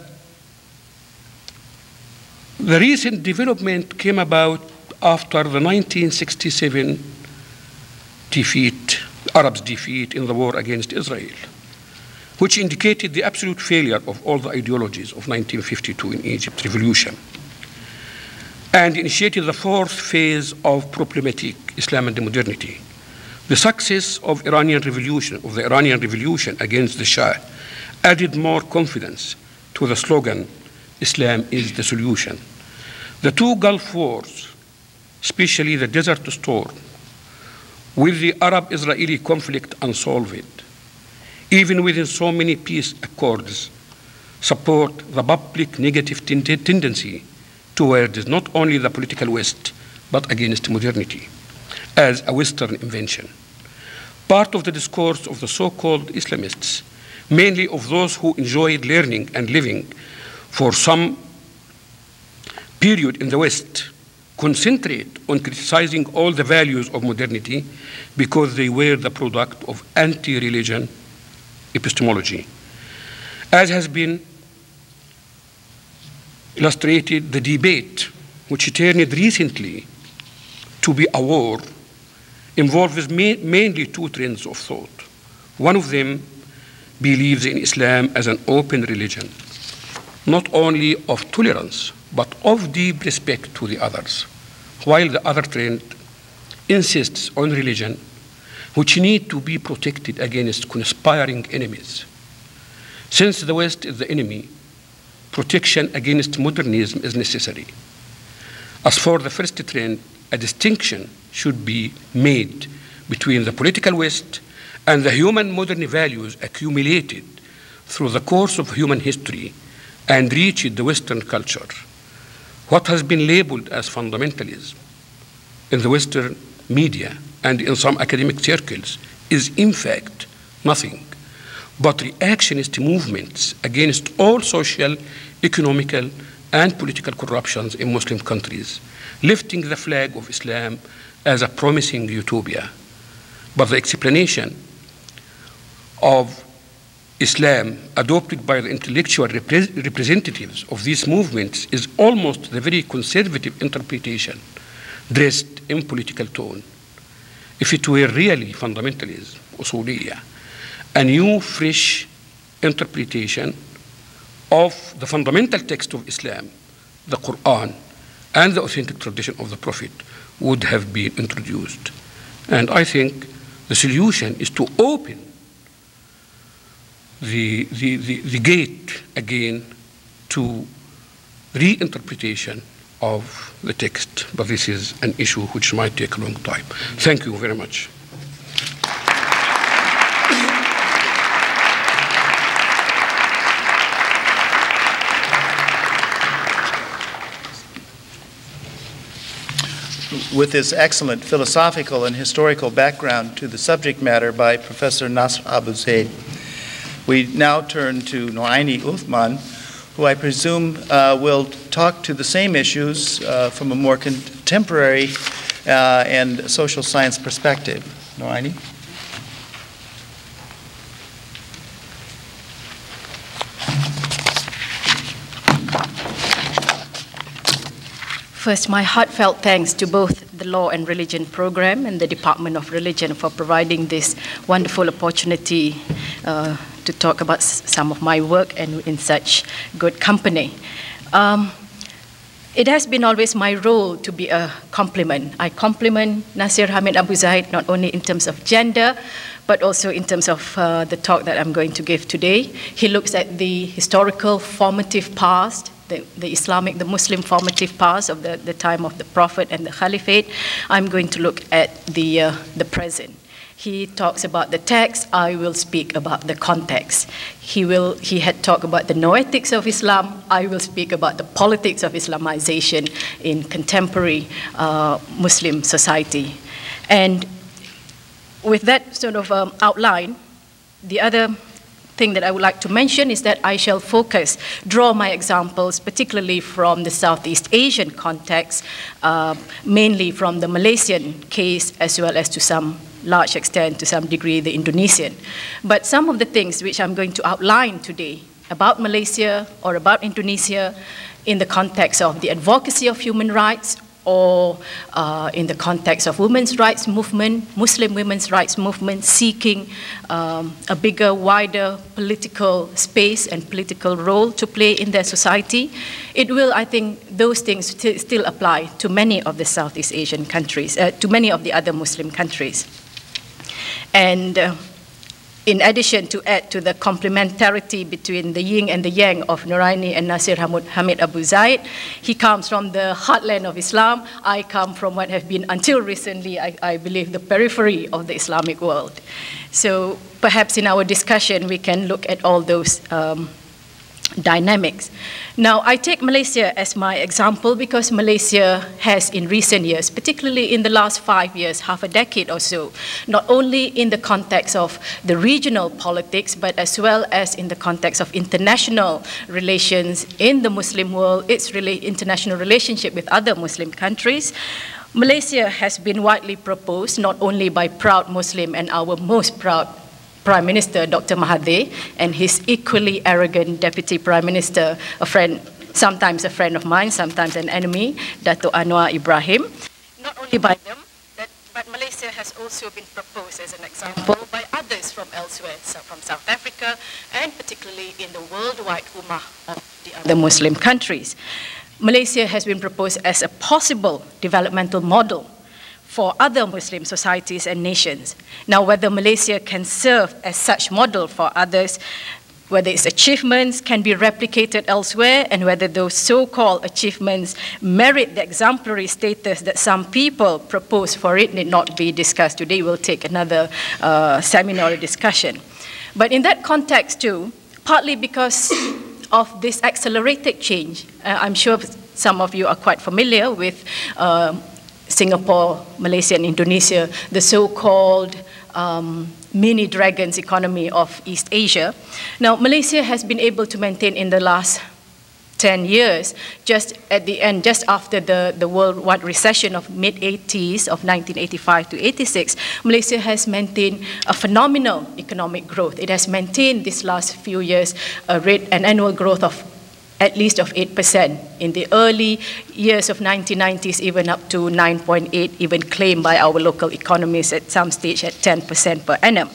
the recent development came about after the nineteen sixty-seven defeat, Arabs' defeat in the war against Israel, which indicated the absolute failure of all the ideologies of nineteen fifty-two in Egypt revolution, and initiated the fourth phase of problematic Islam and modernity. The success of Iranian revolution, of the Iranian revolution against the Shah, added more confidence to the slogan, Islam is the solution. The two Gulf wars, especially the Desert Storm, with the Arab-Israeli conflict unsolved, even within so many peace accords, support the public negative tendency towards not only the political West, but against modernity as a Western invention. Part of the discourse of the so-called Islamists, mainly of those who enjoyed learning and living for some period in the West, concentrate on criticizing all the values of modernity because they were the product of anti-religion epistemology. As has been illustrated, the debate, which turned recently to be a war, involves ma mainly two trends of thought. One of them believes in Islam as an open religion, not only of tolerance, but of deep respect to the others, while the other trend insists on religion, which need to be protected against conspiring enemies. Since the West is the enemy, protection against modernism is necessary. As for the first trend, a distinction should be made between the political West and the human modern values accumulated through the course of human history and reached the Western culture. What has been labeled as fundamentalism in the Western media and in some academic circles is in fact nothing but reactionist movements against all social, economical, and political corruptions in Muslim countries, lifting the flag of Islam as a promising utopia. But the explanation of Islam adopted by the intellectual repre representatives of these movements is almost the very conservative interpretation dressed in political tone. If it were really fundamentalism, usuliyya, a new, fresh interpretation of the fundamental text of Islam, the Quran, and the authentic tradition of the Prophet would have been introduced. And I think the solution is to open the, the, the, the gate again to reinterpretation of the text. But this is an issue which might take a long time. Thank you very much. with this excellent philosophical and historical background to the subject matter by Professor Nasr Abu Zaid. We now turn to Norani Othman, who I presume uh, will talk to the same issues uh, from a more contemporary uh, and social science perspective. Norani? First, my heartfelt thanks to both the Law and Religion program and the Department of Religion for providing this wonderful opportunity uh, to talk about s some of my work and in such good company. Um, it has been always my role to be a complement. I compliment Nasr Hamid Abu Zaid not only in terms of gender, but also in terms of uh, the talk that I'm going to give today. He looks at the historical formative past, The, the Islamic, the Muslim formative past of the, the time of the Prophet and the Caliphate. I'm going to look at the, uh, the present. He talks about the text, I will speak about the context. He, will, he had talked about the noetics of Islam, I will speak about the politics of Islamization in contemporary uh, Muslim society. And with that sort of um, outline, the other thing that I would like to mention is that I shall focus, draw my examples, particularly from the Southeast Asian context, uh, mainly from the Malaysian case, as well as to some large extent, to some degree, the Indonesian. But some of the things which I'm going to outline today about Malaysia or about Indonesia in the context of the advocacy of human rights, or uh, in the context of women's rights movement, Muslim women's rights movement, seeking um, a bigger, wider political space and political role to play in their society. It will, I think, those things st still apply to many of the Southeast Asian countries, uh, to many of the other Muslim countries. And uh, in addition, to add to the complementarity between the yin and the yang of Norani and Nasr Hamid Abu Zaid, he comes from the heartland of Islam. I come from what have been, until recently, I, I believe, the periphery of the Islamic world. So perhaps in our discussion, we can look at all those um, dynamics. Now, I take Malaysia as my example because Malaysia has in recent years, particularly in the last five years, half a decade or so, not only in the context of the regional politics, but as well as in the context of international relations in the Muslim world, its really international relationship with other Muslim countries. Malaysia has been widely proposed, not only by proud Muslim and our most proud Prime Minister, Doctor Mahathir, and his equally arrogant Deputy Prime Minister, a friend, sometimes a friend of mine, sometimes an enemy, Dato' Anwar Ibrahim. Not only by them, that, but Malaysia has also been proposed as an example by others from elsewhere, so from South Africa, and particularly in the worldwide ummah of the other Muslim countries. Malaysia has been proposed as a possible developmental model for other Muslim societies and nations. Now, whether Malaysia can serve as such model for others, whether its achievements can be replicated elsewhere, and whether those so-called achievements merit the exemplary status that some people propose for it, need not be discussed today. We'll take another uh, seminar discussion. But in that context too, partly because of this accelerated change, uh, I'm sure some of you are quite familiar with uh, Singapore, Malaysia, and Indonesia, the so-called um, mini dragons economy of East Asia. Now, Malaysia has been able to maintain in the last ten years, just at the end, just after the, the worldwide recession of mid eighties, of nineteen eighty-five to eighty-six, Malaysia has maintained a phenomenal economic growth. It has maintained this last few years a rate, an annual growth of at least of eight percent. In the early years of nineteen nineties, even up to nine point eight, even claimed by our local economists at some stage at ten percent per annum.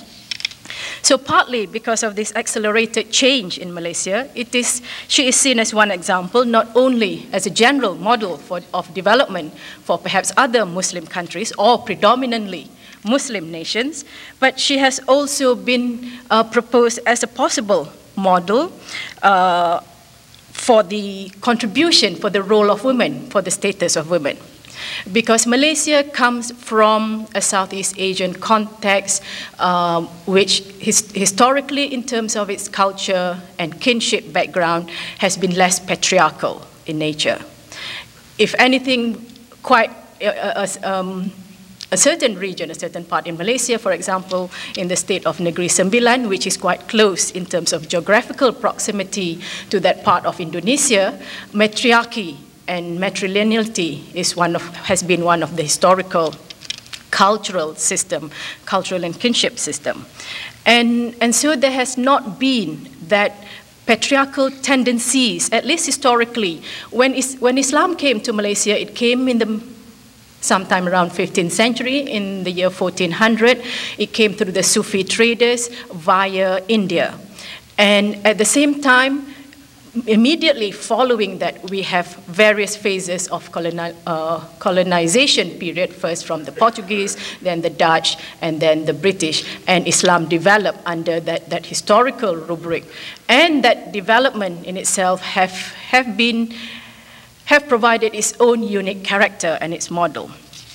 So partly because of this accelerated change in Malaysia, it is, she is seen as one example, not only as a general model for, of development for perhaps other Muslim countries or predominantly Muslim nations, but she has also been uh, proposed as a possible model uh, for the contribution, for the role of women, for the status of women. Because Malaysia comes from a Southeast Asian context, um, which his, historically, in terms of its culture and kinship background, has been less patriarchal in nature. If anything, quite a, a, um, a certain region, a certain part in Malaysia, for example, in the state of Negeri Sembilan, which is quite close in terms of geographical proximity to that part of Indonesia, matriarchy and matrilineality is one of, has been one of the historical cultural system, cultural and kinship system. And, and so there has not been that patriarchal tendencies, at least historically. When, is, when Islam came to Malaysia, it came in the sometime around fifteenth century, in the year fourteen hundred. It came through the Sufi traders via India. And at the same time, immediately following that, we have various phases of coloni uh, colonization period, first from the Portuguese, then the Dutch, and then the British. And Islam developed under that, that historical rubric. And that development in itself have, have been have provided its own unique character and its model.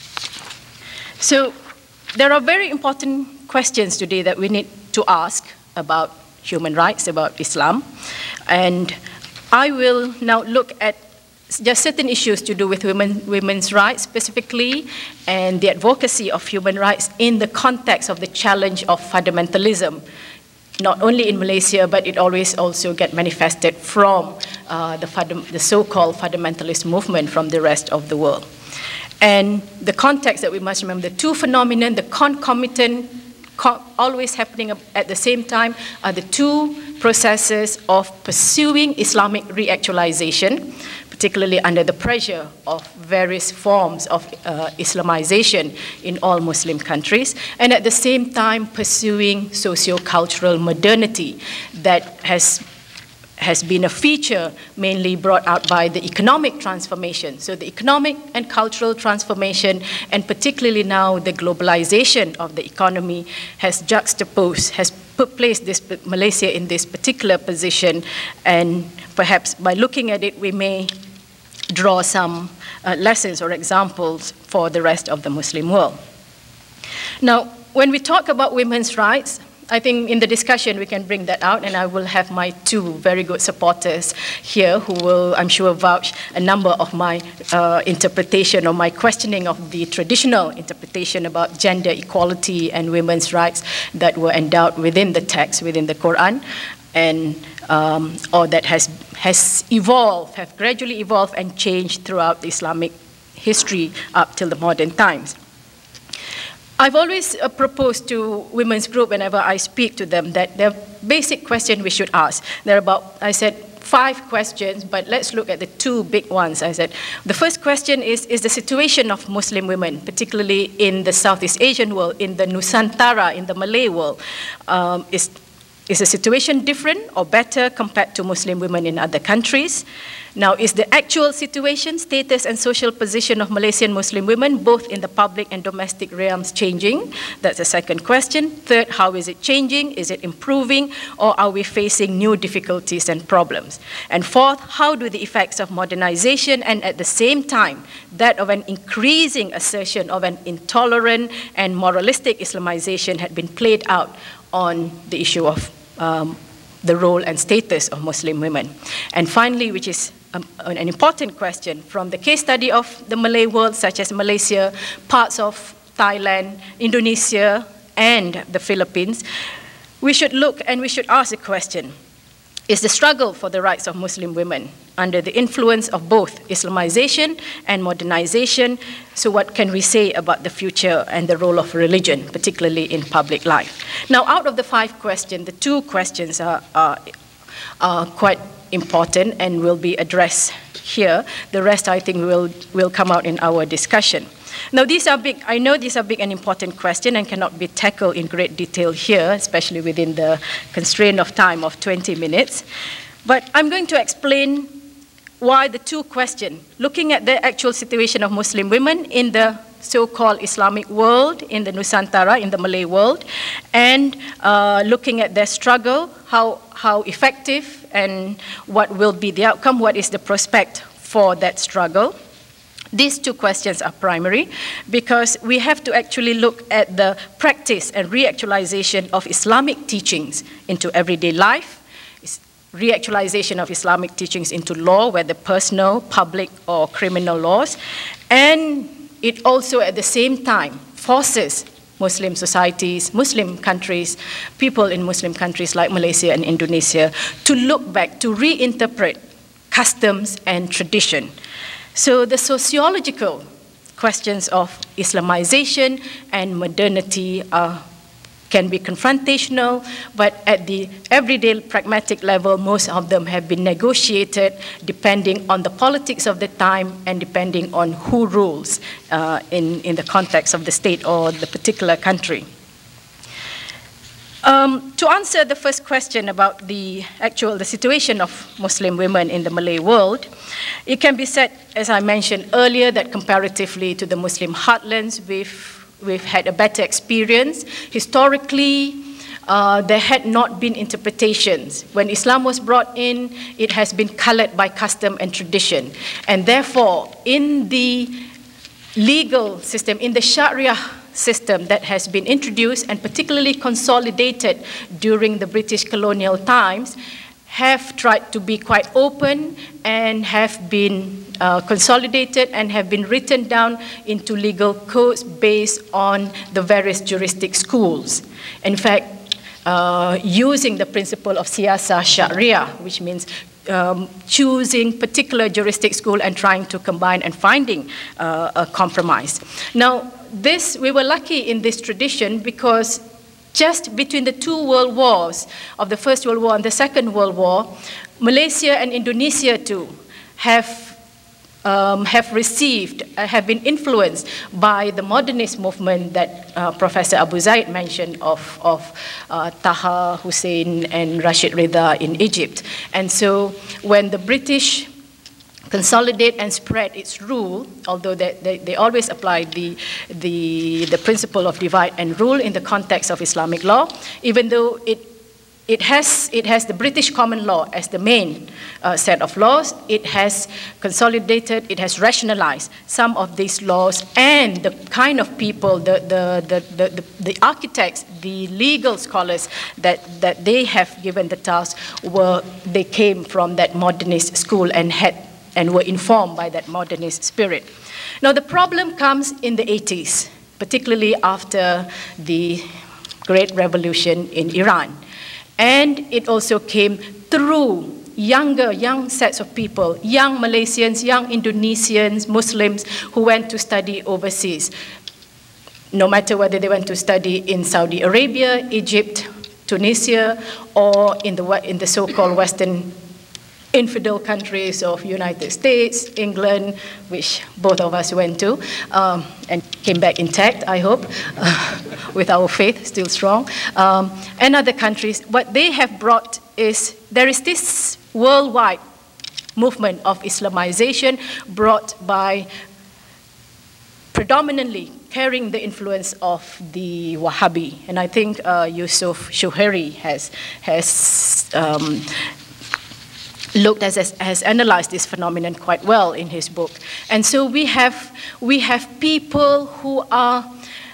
So there are very important questions today that we need to ask about human rights, about Islam. And I will now look at just certain issues to do with women, women's rights specifically, and the advocacy of human rights in the context of the challenge of fundamentalism, not only in Malaysia, but it always also get manifested from uh, the, the so-called fundamentalist movement from the rest of the world. And the context that we must remember, the two phenomena, the concomitant, co always happening at the same time, are the two processes of pursuing Islamic reactualization, particularly under the pressure of various forms of uh, Islamization in all Muslim countries, and at the same time pursuing socio-cultural modernity that has has been a feature mainly brought out by the economic transformation. So the economic and cultural transformation, and particularly now the globalization of the economy, has juxtaposed, has put placed this, Malaysia in this particular position, and perhaps by looking at it, we may draw some uh, lessons or examples for the rest of the Muslim world. Now, when we talk about women's rights, I think in the discussion we can bring that out, and I will have my two very good supporters here who will, I'm sure, vouch a number of my uh, interpretation or my questioning of the traditional interpretation about gender equality and women's rights that were endowed within the text, within the Quran, and um, or that has, has evolved, have gradually evolved and changed throughout Islamic history up till the modern times. I've always uh, proposed to women's group whenever I speak to them that the basic question we should ask. There are about, I said, five questions, but let's look at the two big ones. I said, the first question is, is the situation of Muslim women, particularly in the Southeast Asian world, in the Nusantara, in the Malay world, um, is, is the situation different or better compared to Muslim women in other countries? Now, is the actual situation, status, and social position of Malaysian Muslim women, both in the public and domestic realms, changing? That's the second question. Third, how is it changing? Is it improving? Or are we facing new difficulties and problems? And fourth, how do the effects of modernization and at the same time that of an increasing assertion of an intolerant and moralistic Islamization had been played out on the issue of um, the role and status of Muslim women? And finally, which is um, an important question, from the case study of the Malay world, such as Malaysia, parts of Thailand, Indonesia, and the Philippines, we should look and we should ask a question. Is the struggle for the rights of Muslim women under the influence of both Islamization and modernization? So what can we say about the future and the role of religion, particularly in public life? Now, out of the five questions, the two questions are, are, are quite important and will be addressed here. The rest, I think, will, will come out in our discussion. Now, these are big, I know these are big and important questions and cannot be tackled in great detail here, especially within the constraint of time of twenty minutes. But I'm going to explain why the two questions, looking at the actual situation of Muslim women in the so-called Islamic world, in the Nusantara, in the Malay world, and uh, looking at their struggle, how, how effective and what will be the outcome, what is the prospect for that struggle. These two questions are primary because we have to actually look at the practice and reactualization of Islamic teachings into everyday life, reactualization of Islamic teachings into law, whether personal, public, or criminal laws, and it also at the same time forces Muslim societies, Muslim countries, people in Muslim countries like Malaysia and Indonesia to look back, to reinterpret customs and tradition. So the sociological questions of Islamization and modernity are can be confrontational, but at the everyday pragmatic level, most of them have been negotiated depending on the politics of the time and depending on who rules uh, in, in the context of the state or the particular country. Um, to answer the first question about the actual the situation of Muslim women in the Malay world, it can be said, as I mentioned earlier, that comparatively to the Muslim heartlands, we've We've had a better experience. Historically, uh, there had not been interpretations. When Islam was brought in, it has been colored by custom and tradition. And therefore, in the legal system, in the Sharia system that has been introduced and particularly consolidated during the British colonial times, have tried to be quite open and have been uh, consolidated and have been written down into legal codes based on the various juristic schools. In fact, uh, using the principle of siyasah sharia, which means um, choosing particular juristic school and trying to combine and finding uh, a compromise. Now, this, we were lucky in this tradition because just between the two world wars, of the First World War and the Second World War, Malaysia and Indonesia too have, um, have received, uh, have been influenced by the modernist movement that uh, Professor Abu Zaid mentioned of, of uh, Taha Hussein and Rashid Rida in Egypt. And so when the British consolidate and spread its rule, although they, they, they always apply the, the, the principle of divide and rule in the context of Islamic law, even though it, it, has, it has the British common law as the main uh, set of laws, it has consolidated, it has rationalized some of these laws, and the kind of people, the, the, the, the, the, the architects, the legal scholars that, that they have given the task, were, they came from that modernist school and had and were informed by that modernist spirit. Now the problem comes in the eighties, particularly after the Great Revolution in Iran. And it also came through younger, young sets of people, young Malaysians, young Indonesians, Muslims who went to study overseas. No matter whether they went to study in Saudi Arabia, Egypt, Tunisia, or in the, in the so-called Western infidel countries of United States, England, which both of us went to, um, and came back intact, I hope, uh, with our faith still strong, um, and other countries. What they have brought is, there is this worldwide movement of Islamization brought by predominantly carrying the influence of the Wahhabi. And I think uh, Yusuf Shuhairi has, has um, looked as, as has analyzed this phenomenon quite well in his book. And so we have, we have people who are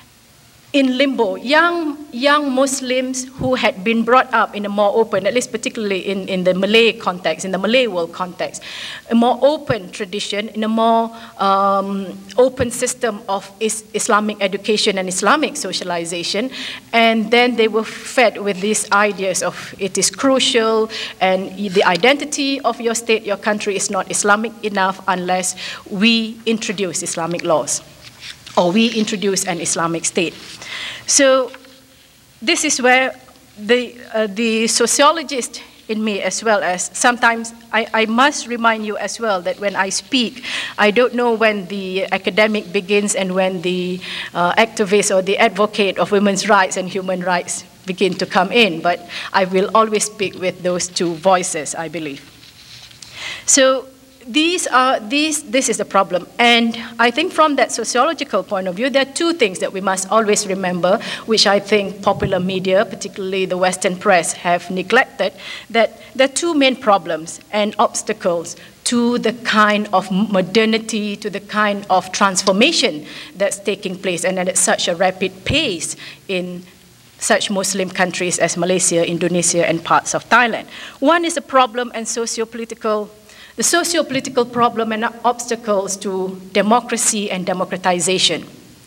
in limbo, young, young Muslims who had been brought up in a more open, at least particularly in, in the Malay context, in the Malay world context, a more open tradition, in a more um, open system of is Islamic education and Islamic socialization. And then they were fed with these ideas of it is crucial and the identity of your state, your country is not Islamic enough unless we introduce Islamic laws, or we introduce an Islamic state. So this is where the, uh, the sociologist in me, as well as sometimes I, I must remind you as well that when I speak, I don't know when the academic begins and when the uh, activist or the advocate of women's rights and human rights begin to come in, but I will always speak with those two voices, I believe. So These are, these, this is the problem. And I think from that sociological point of view, there are two things that we must always remember, which I think popular media, particularly the Western press, have neglected, that there are two main problems and obstacles to the kind of modernity, to the kind of transformation that's taking place, and at such a rapid pace in such Muslim countries as Malaysia, Indonesia, and parts of Thailand. One is a problem and socio-political the socio-political problem and obstacles to democracy and democratization.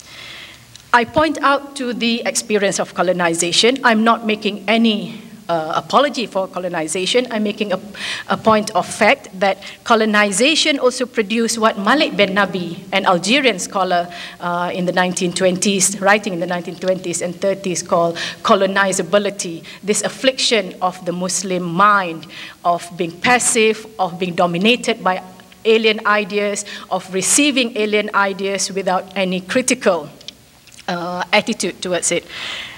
I point out to the experience of colonization. I'm not making any uh, apology for colonization. I'm making a, a point of fact that colonization also produced what Malik Ben Nabi, an Algerian scholar uh, in the nineteen twenties, writing in the nineteen twenties and thirties, called colonizability, this affliction of the Muslim mind, of being passive, of being dominated by alien ideas, of receiving alien ideas without any critical uh, attitude towards it.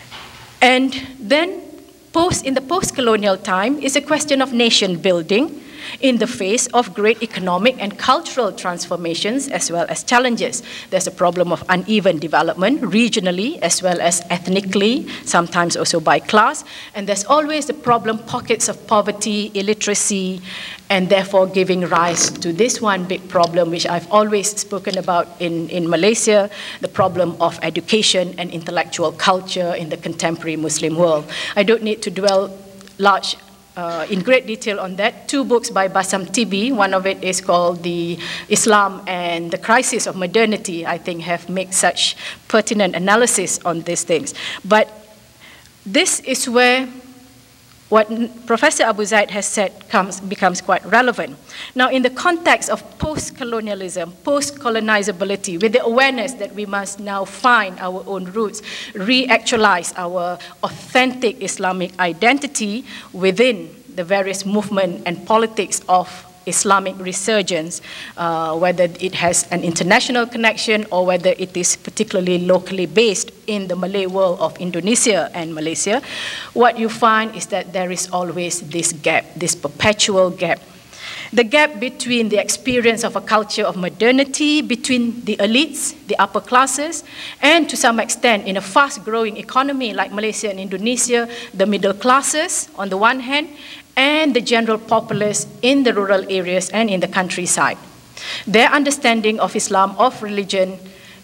And then Post, in the post-colonial time is a question of nation building in the face of great economic and cultural transformations as well as challenges. There's a problem of uneven development regionally as well as ethnically, sometimes also by class, and there's always the problem pockets of poverty, illiteracy, and therefore giving rise to this one big problem which I've always spoken about in, in Malaysia, the problem of education and intellectual culture in the contemporary Muslim world. I don't need to dwell large Uh, in great detail on that. Two books by Bassam Tibi, one of it is called The Islam and the Crisis of Modernity, I think have made such pertinent analysis on these things. But this is where what Professor Abu Zaid has said comes, becomes quite relevant. Now, in the context of post-colonialism, post-colonizability, with the awareness that we must now find our own roots, re-actualize our authentic Islamic identity within the various movements and politics of Islamic resurgence, uh, whether it has an international connection or whether it is particularly locally based in the Malay world of Indonesia and Malaysia, what you find is that there is always this gap, this perpetual gap. The gap between the experience of a culture of modernity, between the elites, the upper classes, and to some extent in a fast-growing economy like Malaysia and Indonesia, the middle classes on the one hand, and the general populace in the rural areas and in the countryside. Their understanding of Islam, of religion,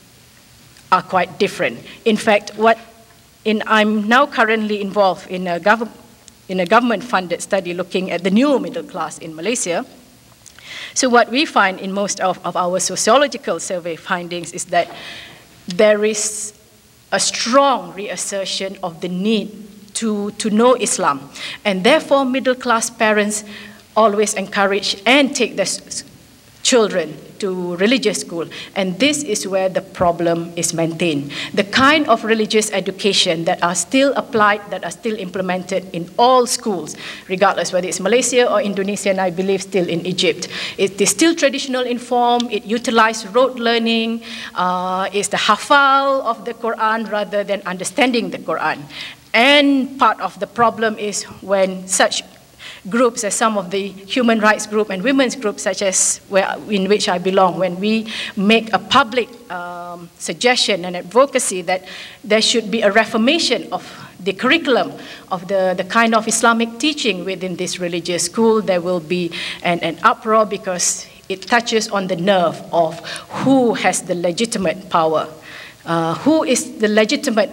are quite different. In fact, what in, I'm now currently involved in a, gov in a government-funded study looking at the new middle class in Malaysia. So what we find in most of, of our sociological survey findings is that there is a strong reassertion of the need To, to know Islam. And therefore, middle-class parents always encourage and take their children to religious school. And this is where the problem is maintained. The kind of religious education that are still applied, that are still implemented in all schools, regardless whether it's Malaysia or Indonesia, and I believe still in Egypt. It is still traditional in form, it utilizes rote learning, uh, it's the hafal of the Quran rather than understanding the Quran. And part of the problem is when such groups as some of the human rights group and women's groups such as where, in which I belong, when we make a public um, suggestion and advocacy that there should be a reformation of the curriculum of the, the kind of Islamic teaching within this religious school, there will be an, an uproar because it touches on the nerve of who has the legitimate power, uh, who is the legitimate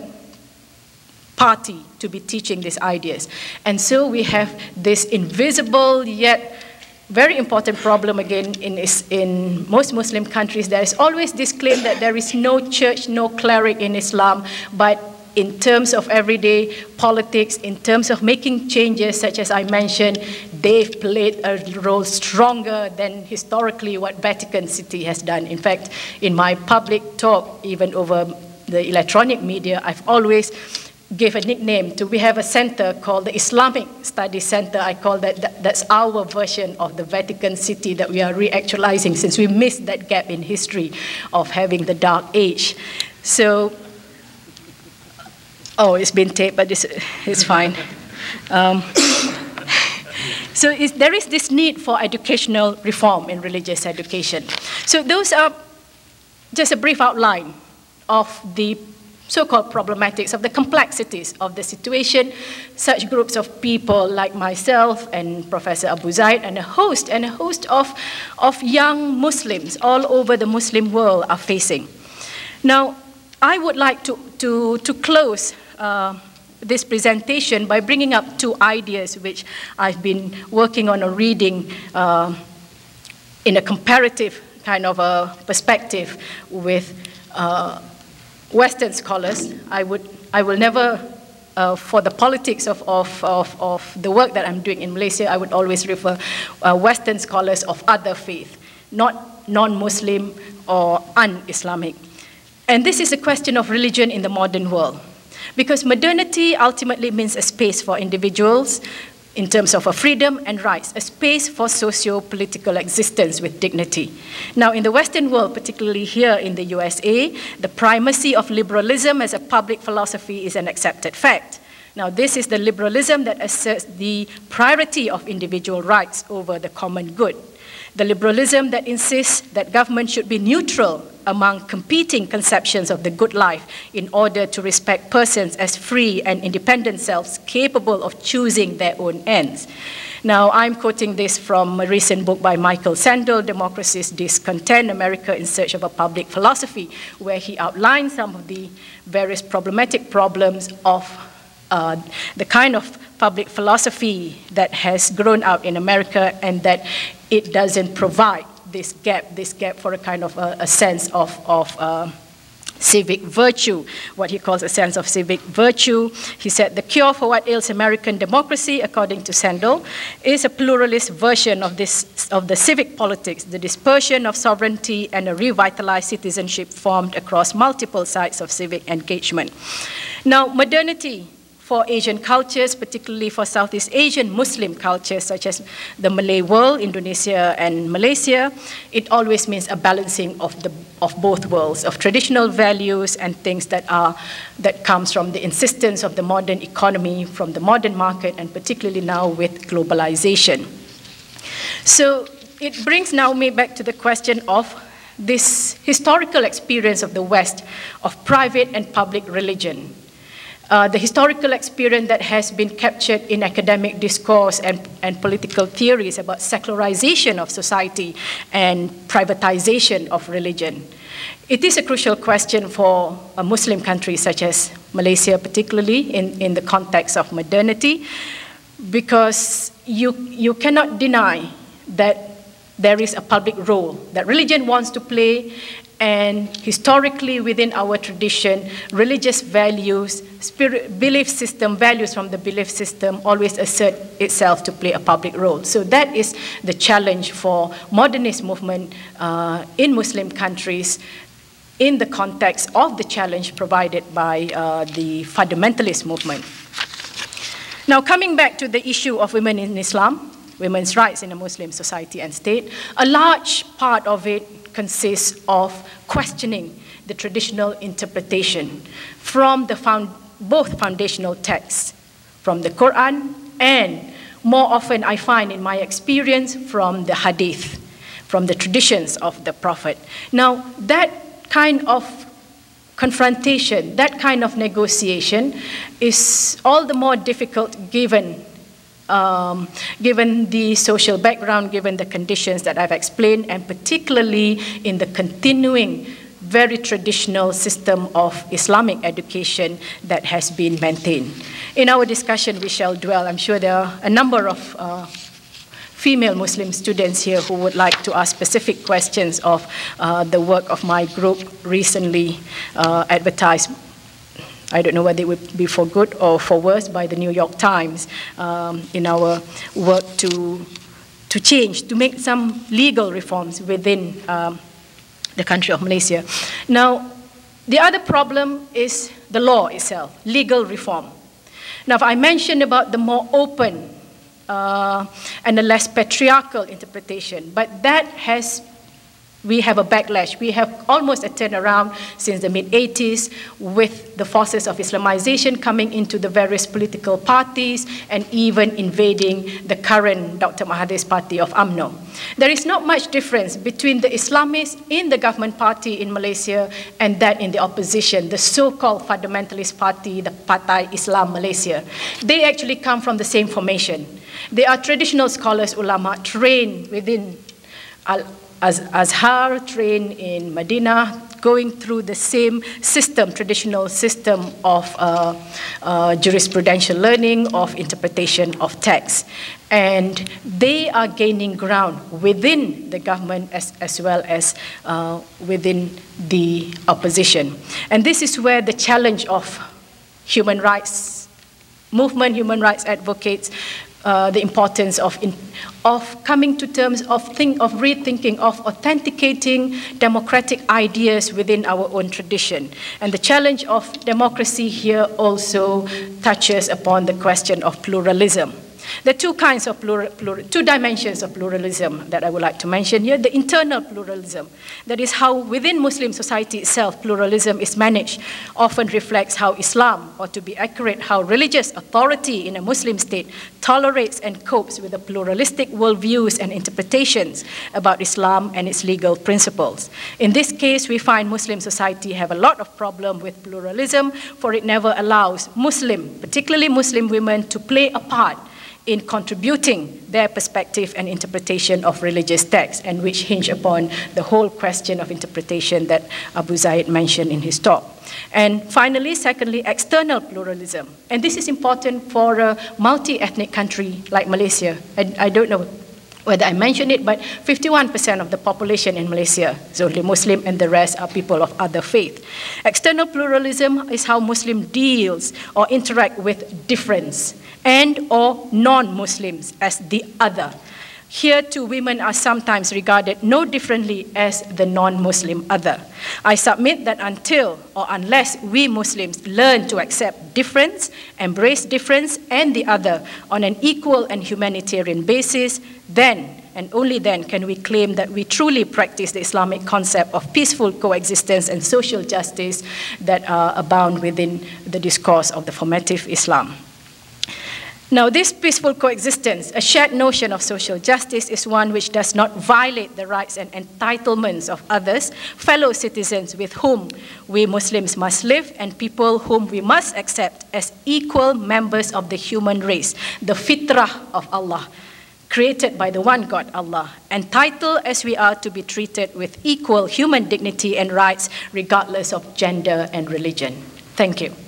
party to be teaching these ideas. And so we have this invisible yet very important problem again in, in most Muslim countries. There is always this claim that there is no church, no cleric in Islam, but in terms of everyday politics, in terms of making changes, such as I mentioned, they've played a role stronger than historically what Vatican City has done. In fact, in my public talk, even over the electronic media, I've always gave a nickname to, we have a center called the Islamic Studies Center. I call that, that, that's our version of the Vatican City that we are re-actualizing since we missed that gap in history of having the Dark Age. So, oh, it's been taped, but it's, it's fine. Um, so it's, there is this need for educational reform in religious education. So those are just a brief outline of the so-called problematics, of the complexities of the situation. Such groups of people like myself and Professor Abu Zaid and a host and a host of, of young Muslims all over the Muslim world are facing. Now, I would like to, to, to close uh, this presentation by bringing up two ideas which I've been working on or reading uh, in a comparative kind of a perspective with uh, Western scholars, I would, I will never, uh, for the politics of, of, of, of the work that I'm doing in Malaysia, I would always refer uh, Western scholars of other faith, not non-Muslim or un-Islamic. And this is a question of religion in the modern world, because modernity ultimately means a space for individuals in terms of a freedom and rights, a space for socio-political existence with dignity. Now, in the Western world, particularly here in the U S A, the primacy of liberalism as a public philosophy is an accepted fact. Now, this is the liberalism that asserts the priority of individual rights over the common good. The liberalism that insists that government should be neutral among competing conceptions of the good life in order to respect persons as free and independent selves capable of choosing their own ends. Now, I'm quoting this from a recent book by Michael Sandel, Democracy's Discontent, America in Search of a Public Philosophy, where he outlines some of the various problematic problems of uh, the kind of public philosophy that has grown out in America, and that it doesn't provide this gap, this gap for a kind of a, a sense of, of uh, civic virtue, what he calls a sense of civic virtue. He said, the cure for what ails American democracy, according to Sandel, is a pluralist version of, this, of the civic politics, the dispersion of sovereignty and a revitalized citizenship formed across multiple sites of civic engagement. Now, modernity for Asian cultures, particularly for Southeast Asian Muslim cultures, such as the Malay world, Indonesia and Malaysia, it always means a balancing of, the, of both worlds, of traditional values and things that, are, that comes from the insistence of the modern economy, from the modern market, and particularly now with globalization. So it brings now me back to the question of this historical experience of the West of private and public religion. Uh, the historical experience that has been captured in academic discourse and, and political theories about secularization of society and privatization of religion. It is a crucial question for a Muslim country such as Malaysia, particularly in, in the context of modernity, because you, you cannot deny that there is a public role that religion wants to play. And historically, within our tradition, religious values, spirit, belief system, values from the belief system always assert itself to play a public role. So that is the challenge for modernist movement uh, in Muslim countries in the context of the challenge provided by uh, the fundamentalist movement. Now, coming back to the issue of women in Islam, women's rights in a Muslim society and state, a large part of it consists of questioning the traditional interpretation from the found, both foundational texts, from the Quran, and more often I find in my experience from the Hadith, from the traditions of the Prophet. Now, that kind of confrontation, that kind of negotiation is all the more difficult given Um, given the social background, given the conditions that I've explained, and particularly in the continuing very traditional system of Islamic education that has been maintained. In our discussion, we shall dwell. I'm sure there are a number of uh, female Muslim students here who would like to ask specific questions of uh, the work of my group recently uh, advertised. I don't know whether it would be for good or for worse by the New York Times um, in our work to, to change, to make some legal reforms within um, the country of Malaysia. Now, the other problem is the law itself, legal reform. Now, if I mentioned about the more open uh, and the less patriarchal interpretation, but that has we have a backlash. We have almost a turnaround since the mid eighties with the forces of Islamization coming into the various political parties and even invading the current Doctor Mahathir's party of U M N O. There is not much difference between the Islamists in the government party in Malaysia and that in the opposition, the so-called fundamentalist party, the Partai Islam Malaysia. They actually come from the same formation. They are traditional scholars, ulama, trained within Al As Azhar, trained in Medina, going through the same system, traditional system of uh, uh, jurisprudential learning, of interpretation of text. And they are gaining ground within the government as, as well as uh, within the opposition. And this is where the challenge of human rights movement, human rights advocates, uh, the importance of, in, of coming to terms of, think, of rethinking, of authenticating democratic ideas within our own tradition. And the challenge of democracy here also touches upon the question of pluralism. There are two kinds of plural, plural, two dimensions of pluralism that I would like to mention here. The internal pluralism, that is how within Muslim society itself pluralism is managed, often reflects how Islam, or to be accurate, how religious authority in a Muslim state tolerates and copes with the pluralistic worldviews and interpretations about Islam and its legal principles. In this case, we find Muslim society have a lot of problem with pluralism, for it never allows Muslim, particularly Muslim women, to play a part in contributing their perspective and interpretation of religious texts, and which hinge upon the whole question of interpretation that Abu Zaid mentioned in his talk. And finally, secondly, external pluralism. And this is important for a multi-ethnic country like Malaysia. I, I don't know whether I mentioned it, but fifty-one percent of the population in Malaysia is only Muslim, and the rest are people of other faith. External pluralism is how Muslim deals or interact with difference and or non-Muslims as the other. Here too, women are sometimes regarded no differently as the non-Muslim other. I submit that until or unless we Muslims learn to accept difference, embrace difference and the other on an equal and humanitarian basis, then and only then can we claim that we truly practice the Islamic concept of peaceful coexistence and social justice that uh, abound within the discourse of the formative Islam. Now, this peaceful coexistence, a shared notion of social justice, is one which does not violate the rights and entitlements of others, fellow citizens with whom we Muslims must live, and people whom we must accept as equal members of the human race, the fitrah of Allah, created by the one God, Allah, entitled as we are to be treated with equal human dignity and rights, regardless of gender and religion. Thank you.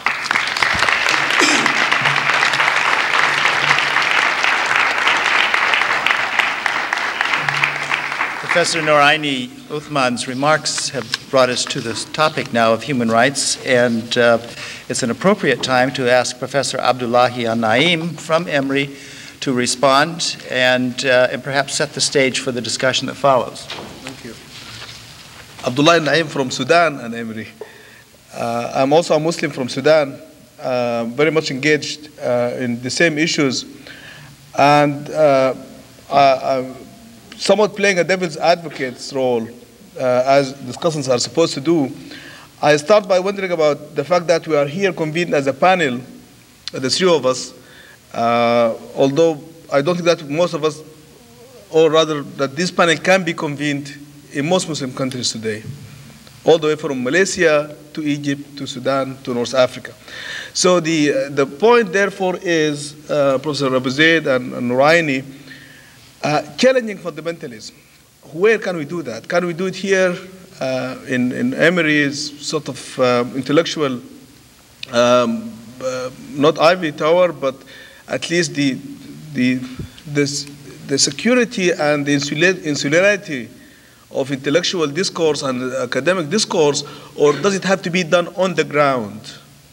Professor Norani, Othman's remarks have brought us to this topic now of human rights, and uh, it's an appropriate time to ask Professor Abdullahi An-Naim from Emory to respond and, uh, and perhaps set the stage for the discussion that follows. Thank you. Abdullahi An-Naim from Sudan and Emory. Uh, I'm also a Muslim from Sudan, uh, very much engaged uh, in the same issues, and uh, I, I, somewhat playing a devil's advocate's role, uh, as discussants are supposed to do. I start by wondering about the fact that we are here convened as a panel, the three of us, uh, although I don't think that most of us, or rather that this panel can be convened in most Muslim countries today, all the way from Malaysia to Egypt to Sudan to North Africa. So the, uh, the point, therefore, is, uh, Professor Abu Zaid and, and Norani, Uh, challenging fundamentalism. Where can we do that? Can we do it here uh, in, in Emory's sort of uh, intellectual, um, uh, not ivory tower, but at least the, the, this, the security and the insularity of intellectual discourse and academic discourse, or does it have to be done on the ground,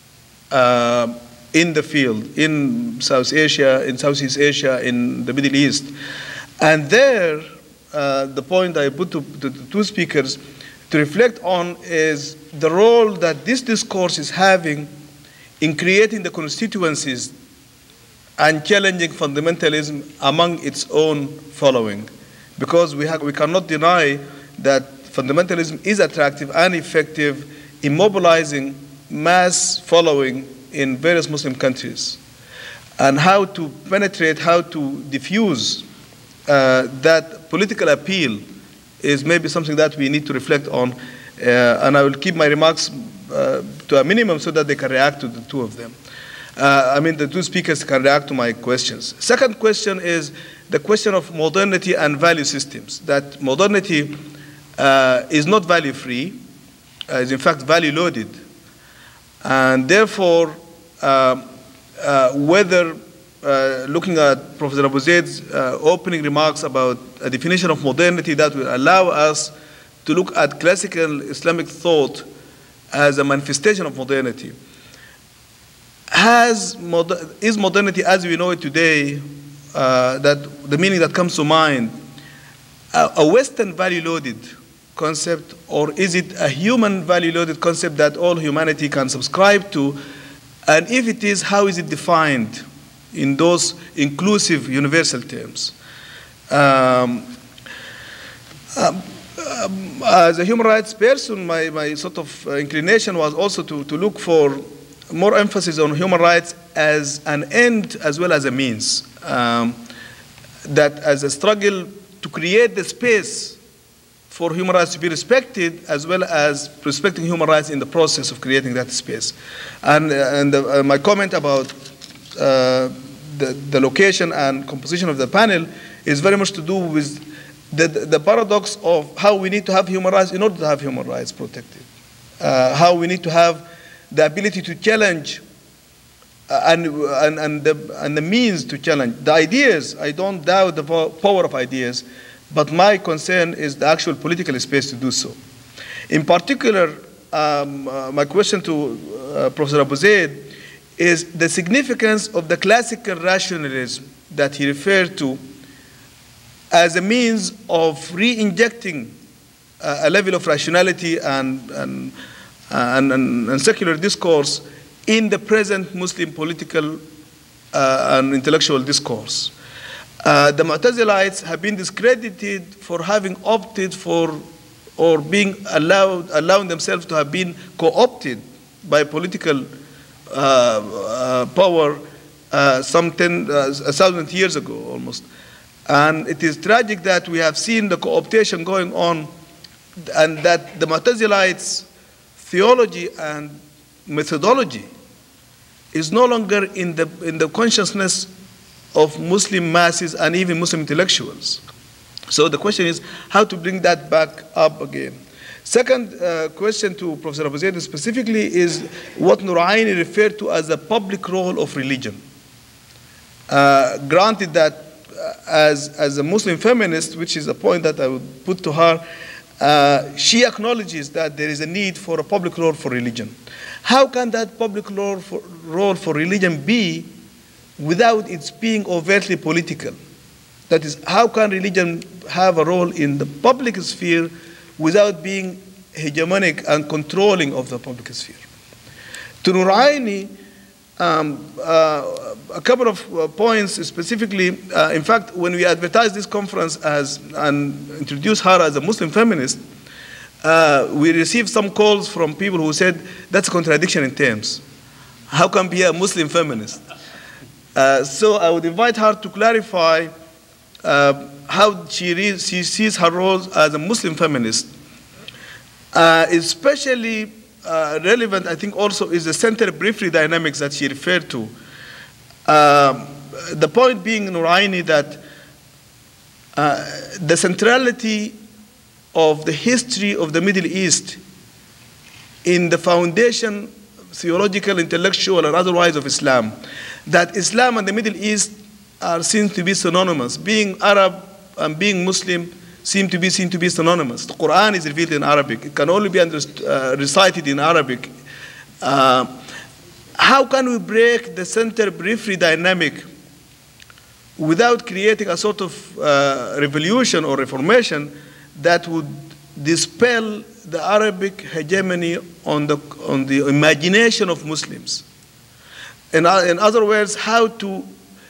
uh, in the field, in South Asia, in Southeast Asia, in the Middle East? And there, uh, the point I put to, to the two speakers to reflect on is the role that this discourse is having in creating the constituencies and challenging fundamentalism among its own following. Because we, have, we cannot deny that fundamentalism is attractive and effective in mobilizing mass following in various Muslim countries. And how to penetrate, how to diffuse Uh, that political appeal is maybe something that we need to reflect on, uh, and I will keep my remarks uh, to a minimum so that they can react to the two of them. Uh, I mean, the two speakers can react to my questions. Second question is the question of modernity and value systems, that modernity uh, is not value-free, uh, is in fact value loaded. And therefore, uh, uh, whether uh, looking at Professor Abu Zaid's uh, opening remarks about a definition of modernity that will allow us to look at classical Islamic thought as a manifestation of modernity, has moder is modernity as we know it today, uh, that the meaning that comes to mind, a, a Western value-loaded concept, or is it a human value-loaded concept that all humanity can subscribe to? And if it is, how is it defined in those inclusive universal terms? Um, um, um, as a human rights person, my, my sort of inclination was also to, to look for more emphasis on human rights as an end as well as a means. Um, that as a struggle to create the space for human rights to be respected, as well as respecting human rights in the process of creating that space. And, and the, uh, my comment about uh, the, the location and composition of the panel is very much to do with the, the paradox of how we need to have human rights in order to have human rights protected. Uh, how we need to have the ability to challenge uh, and, and, and, the, and the means to challenge. The ideas, I don't doubt the power of ideas, but my concern is the actual political space to do so. In particular, um, uh, my question to uh, Professor Abu Zaid is the significance of the classical rationalism that he referred to as a means of re-injecting uh, a level of rationality and, and, and, and, and secular discourse in the present Muslim political uh, and intellectual discourse. Uh, the Mu'tazilites have been discredited for having opted for or being allowed, allowing themselves to have been co-opted by political uh, uh, power uh, some ten, uh, a thousand years ago almost. And it is tragic that we have seen the co-optation going on, and that the Mu'tazilites' theology and methodology is no longer in the, in the consciousness of Muslim masses and even Muslim intellectuals. So the question is how to bring that back up again. Second uh, question to Professor Abu Zaid specifically is what Norani referred to as the public role of religion. Uh, granted that uh, as, as a Muslim feminist, which is a point that I would put to her, uh, she acknowledges that there is a need for a public role for religion. How can that public role for, role for religion be without its being overtly political? That is, how can religion have a role in the public sphere without being hegemonic and controlling of the public sphere? To Norani, um, uh, a couple of uh, points specifically. Uh, in fact, when we advertised this conference as and introduced her as a Muslim feminist, uh, we received some calls from people who said that's a contradiction in terms. How can be a Muslim feminist? Uh, so I would invite her to clarify uh, how she, she sees her role as a Muslim feminist. Uh, especially uh, relevant, I think, also is the center-periphery dynamics that she referred to. Um, the point being, Norani, that uh, the centrality of the history of the Middle East in the foundation, theological, intellectual, and otherwise of Islam, that Islam and the Middle East are seen to be synonymous. Being Arab and being Muslim seem to be seen to be synonymous. The Quran is revealed in Arabic. It can only be uh, recited in Arabic. Uh, how can we break the center-periphery dynamic without creating a sort of uh, revolution or reformation that would dispel the Arabic hegemony on the, on the imagination of Muslims? In, in other words, how to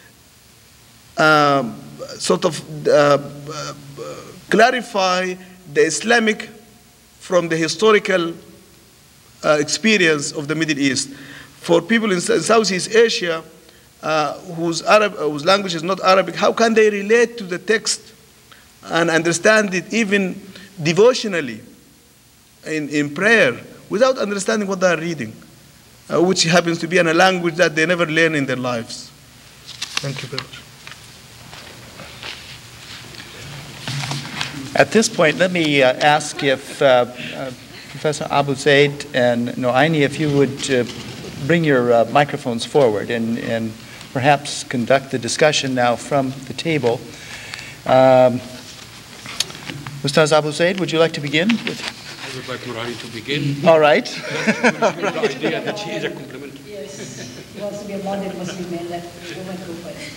um, sort of uh, uh, clarify the Islamic from the historical uh, experience of the Middle East. For people in Southeast Asia uh, whose, Arab, uh, whose language is not Arabic, how can they relate to the text and understand it even devotionally in, in prayer without understanding what they are reading, uh, which happens to be in a language that they never learn in their lives? Thank you very much. At this point, let me uh, ask if uh, uh, Professor Abu Zaid and Norani, if you would uh, bring your uh, microphones forward and, and perhaps conduct the discussion now from the table. Um, Ustaz Abu Zaid, would you like to begin? With? I would like Norani to begin. All right. The idea that she is a complement. Yes, he wants to be a modern Muslim man, let the woman go first.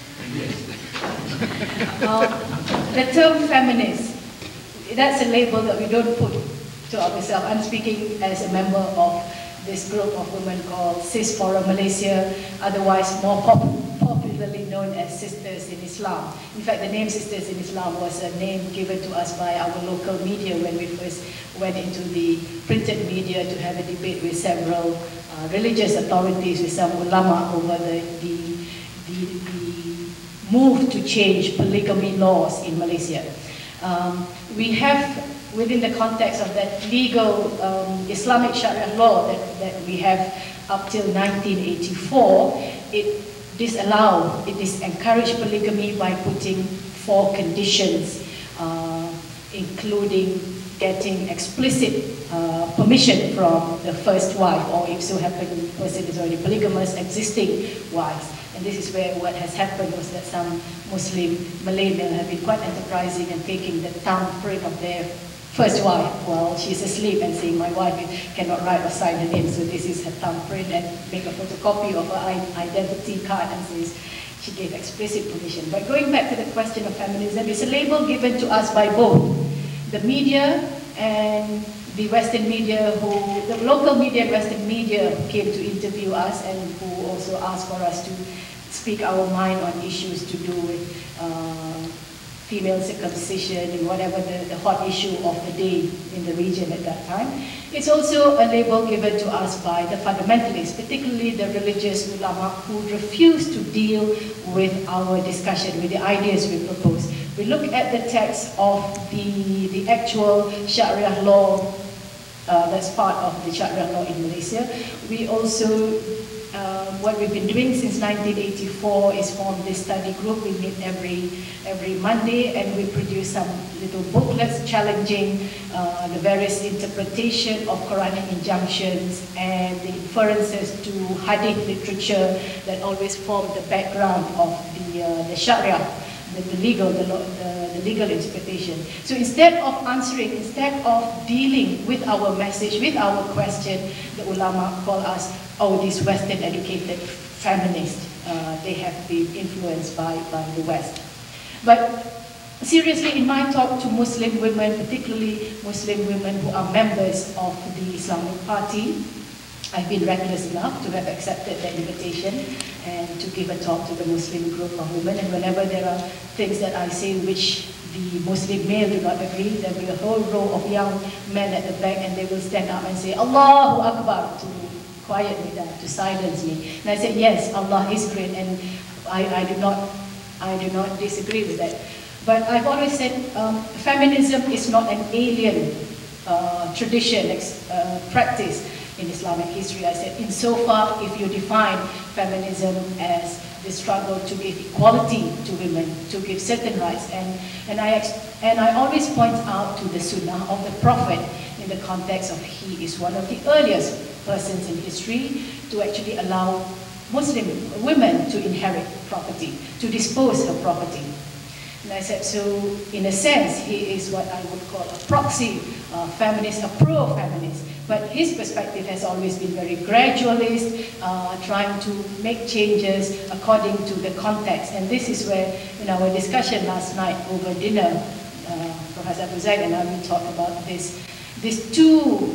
uh, the term feminist, that's a label that we don't put to ourselves. I'm speaking as a member of this group of women called Sis Forum Malaysia, otherwise more pop popularly known as Sisters in Islam. In fact, the name Sisters in Islam was a name given to us by our local media when we first went into the printed media to have a debate with several uh, religious authorities, with some ulama over the, the, the, the move to change polygamy laws in Malaysia. Um, we have, within the context of that legal um, Islamic Sharia law that, that we have up till nineteen eighty-four, it disallowed, it disencouraged polygamy by putting four conditions, uh, including getting explicit uh, permission from the first wife, or if so happen the person is already polygamous, existing wives. And this is where what has happened was that some Muslim Malay men have been quite enterprising and taking the thumbprint of their first wife while she's asleep and saying, my wife cannot write or sign her name, so this is her thumbprint, and make a photocopy of her identity card and says she gave explicit permission. But going back to the question of feminism, it's a label given to us by both the media and the Western media, who, the local media and Western media who came to interview us and who also asked for us to speak our mind on issues to do with uh, female circumcision and whatever the, the hot issue of the day in the region at that time. It's also a label given to us by the fundamentalists, particularly the religious ulama who refuse to deal with our discussion, with the ideas we propose. We look at the text of the, the actual Sharia law uh, that's part of the Sharia law in Malaysia. We also Uh, what we've been doing since nineteen eighty-four is form this study group. We meet every every Monday and we produce some little booklets challenging uh, the various interpretation of Quranic injunctions and the inferences to hadith literature that always form the background of the, uh, the Sharia, the, the legal the, the, the legal interpretation. So instead of answering, instead of dealing with our message, with our question, the ulama call us, oh, these Western educated feminists, uh, they have been influenced by, by the West. But seriously, in my talk to Muslim women, particularly Muslim women who are members of the Islamic Party, I've been reckless enough to have accepted that invitation and to give a talk to the Muslim group of women. And whenever there are things that I say which the Muslim male do not agree, there will be a whole row of young men at the back and they will stand up and say, Allahu Akbar, to quiet me down, to silence me. And I said, yes, Allah is great, and I, I do not, I do not disagree with that. But I've always said, um, feminism is not an alien uh, tradition, uh, practice in Islamic history. I said, insofar if you define feminism as the struggle to give equality to women, to give certain rights, and and I and I always point out to the Sunnah of the Prophet in the context of he is one of the earliest persons in history to actually allow Muslim women to inherit property, to dispose of property. And I said, so in a sense, he is what I would call a proxy uh, feminist, a pro-feminist. But his perspective has always been very gradualist, uh, trying to make changes according to the context. And this is where, in our discussion last night over dinner, uh, Professor Abu Zaid and I will talk about this, these two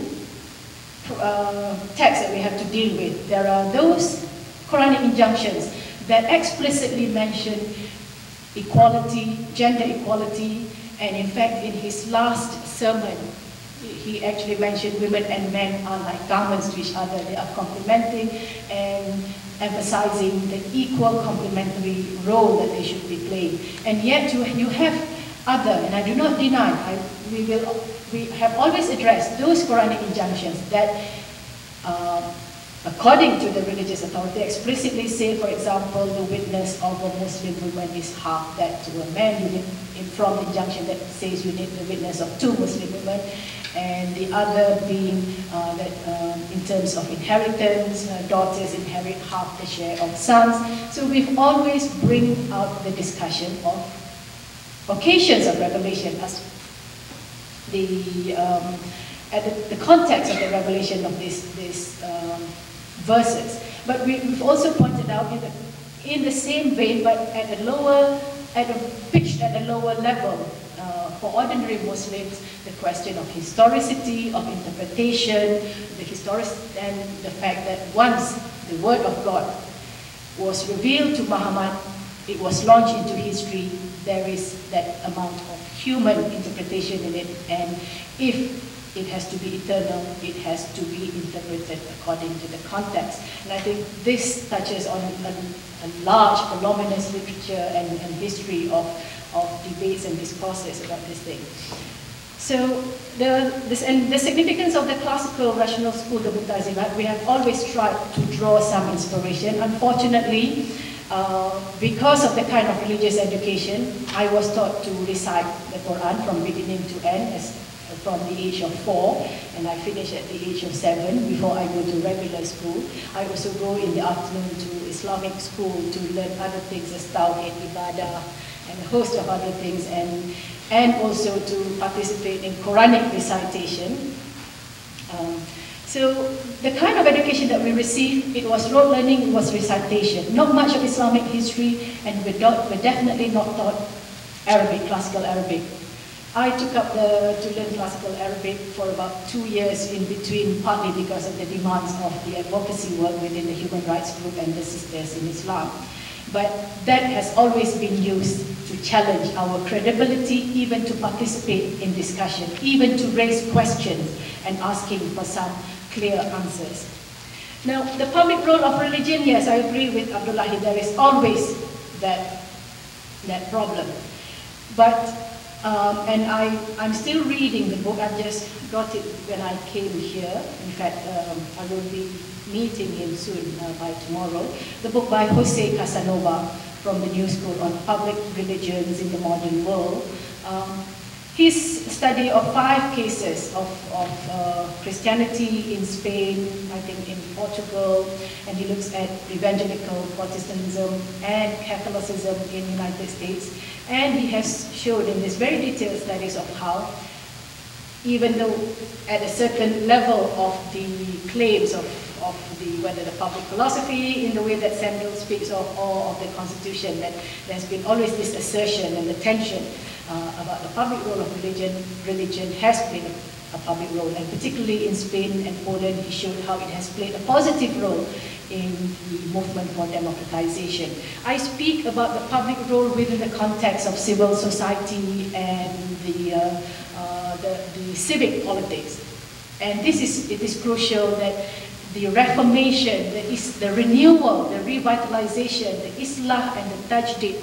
Uh, texts that we have to deal with. There are those Quranic injunctions that explicitly mention equality, gender equality, and in fact in his last sermon he actually mentioned women and men are like garments to each other. They are complementing and emphasizing the equal complementary role that they should be playing. And yet you, you have other, and I do not deny, I, we will We have always addressed those Quranic injunctions that uh, according to the religious authority, explicitly say, for example, the witness of a Muslim woman is half that to a man. You need, from the injunction that says you need the witness of two Muslim women, and the other being uh, that um, in terms of inheritance, uh, daughters inherit half the share of sons. So we've always bring out the discussion of occasions of revelation as the, um, at the, the context of the revelation of these, these um, verses. But we, we've also pointed out in the, in the same vein, but at a lower, at a pitched at a lower level, uh, for ordinary Muslims, the question of historicity, of interpretation, the historic, and the fact that once the word of God was revealed to Muhammad, it was launched into history, there is that amount of human interpretation in it, and if it has to be eternal, it has to be interpreted according to the context. And I think this touches on a, a large, voluminous literature and, and history of, of debates and discourses about this thing. So the, this, and the significance of the classical rational school, the Mu'tazilah, we have always tried to draw some inspiration. Unfortunately, uh, because of the kind of religious education, I was taught to recite the Quran from beginning to end, as from the age of four, and I finished at the age of seven before I go to regular school. I also go in the afternoon to Islamic school to learn other things as Tawhid, Ibadah, and a host of other things, and, and also to participate in Quranic recitation. Um, so the kind of education that we received, it was rote learning, it was recitation. Not much of Islamic history, and we're, not, we're definitely not taught Arabic, classical Arabic. I took up the, to learn classical Arabic for about two years in between, partly because of the demands of the advocacy work within the human rights group and the sisters in Islam. But that has always been used to challenge our credibility, even to participate in discussion, even to raise questions and asking for some clear answers. Now, the public role of religion, yes, I agree with Abdullahi, there is always that, that problem. But Um, and I, I'm still reading the book. I just got it when I came here. In fact, um, I will be meeting him soon, uh, by tomorrow. The book by Jose Casanova from the New School on Public Religions in the Modern World. Um, his study of five cases of, of uh, Christianity in Spain, I think in Portugal, and he looks at evangelical Protestantism and Catholicism in the United States. And he has showed in this very detailed studies of how, even though at a certain level of the claims of, of the, whether the public philosophy in the way that Sandel speaks of, or of the Constitution, that there's been always this assertion and the tension uh, about the public role of religion, religion has played a public role, and particularly in Spain and Poland, he showed how it has played a positive role in the movement for democratization. I speak about the public role within the context of civil society and the, uh, uh, the, the civic politics. And this is, it is crucial that the reformation, the, is, the renewal, the revitalization, the islah and the tajdid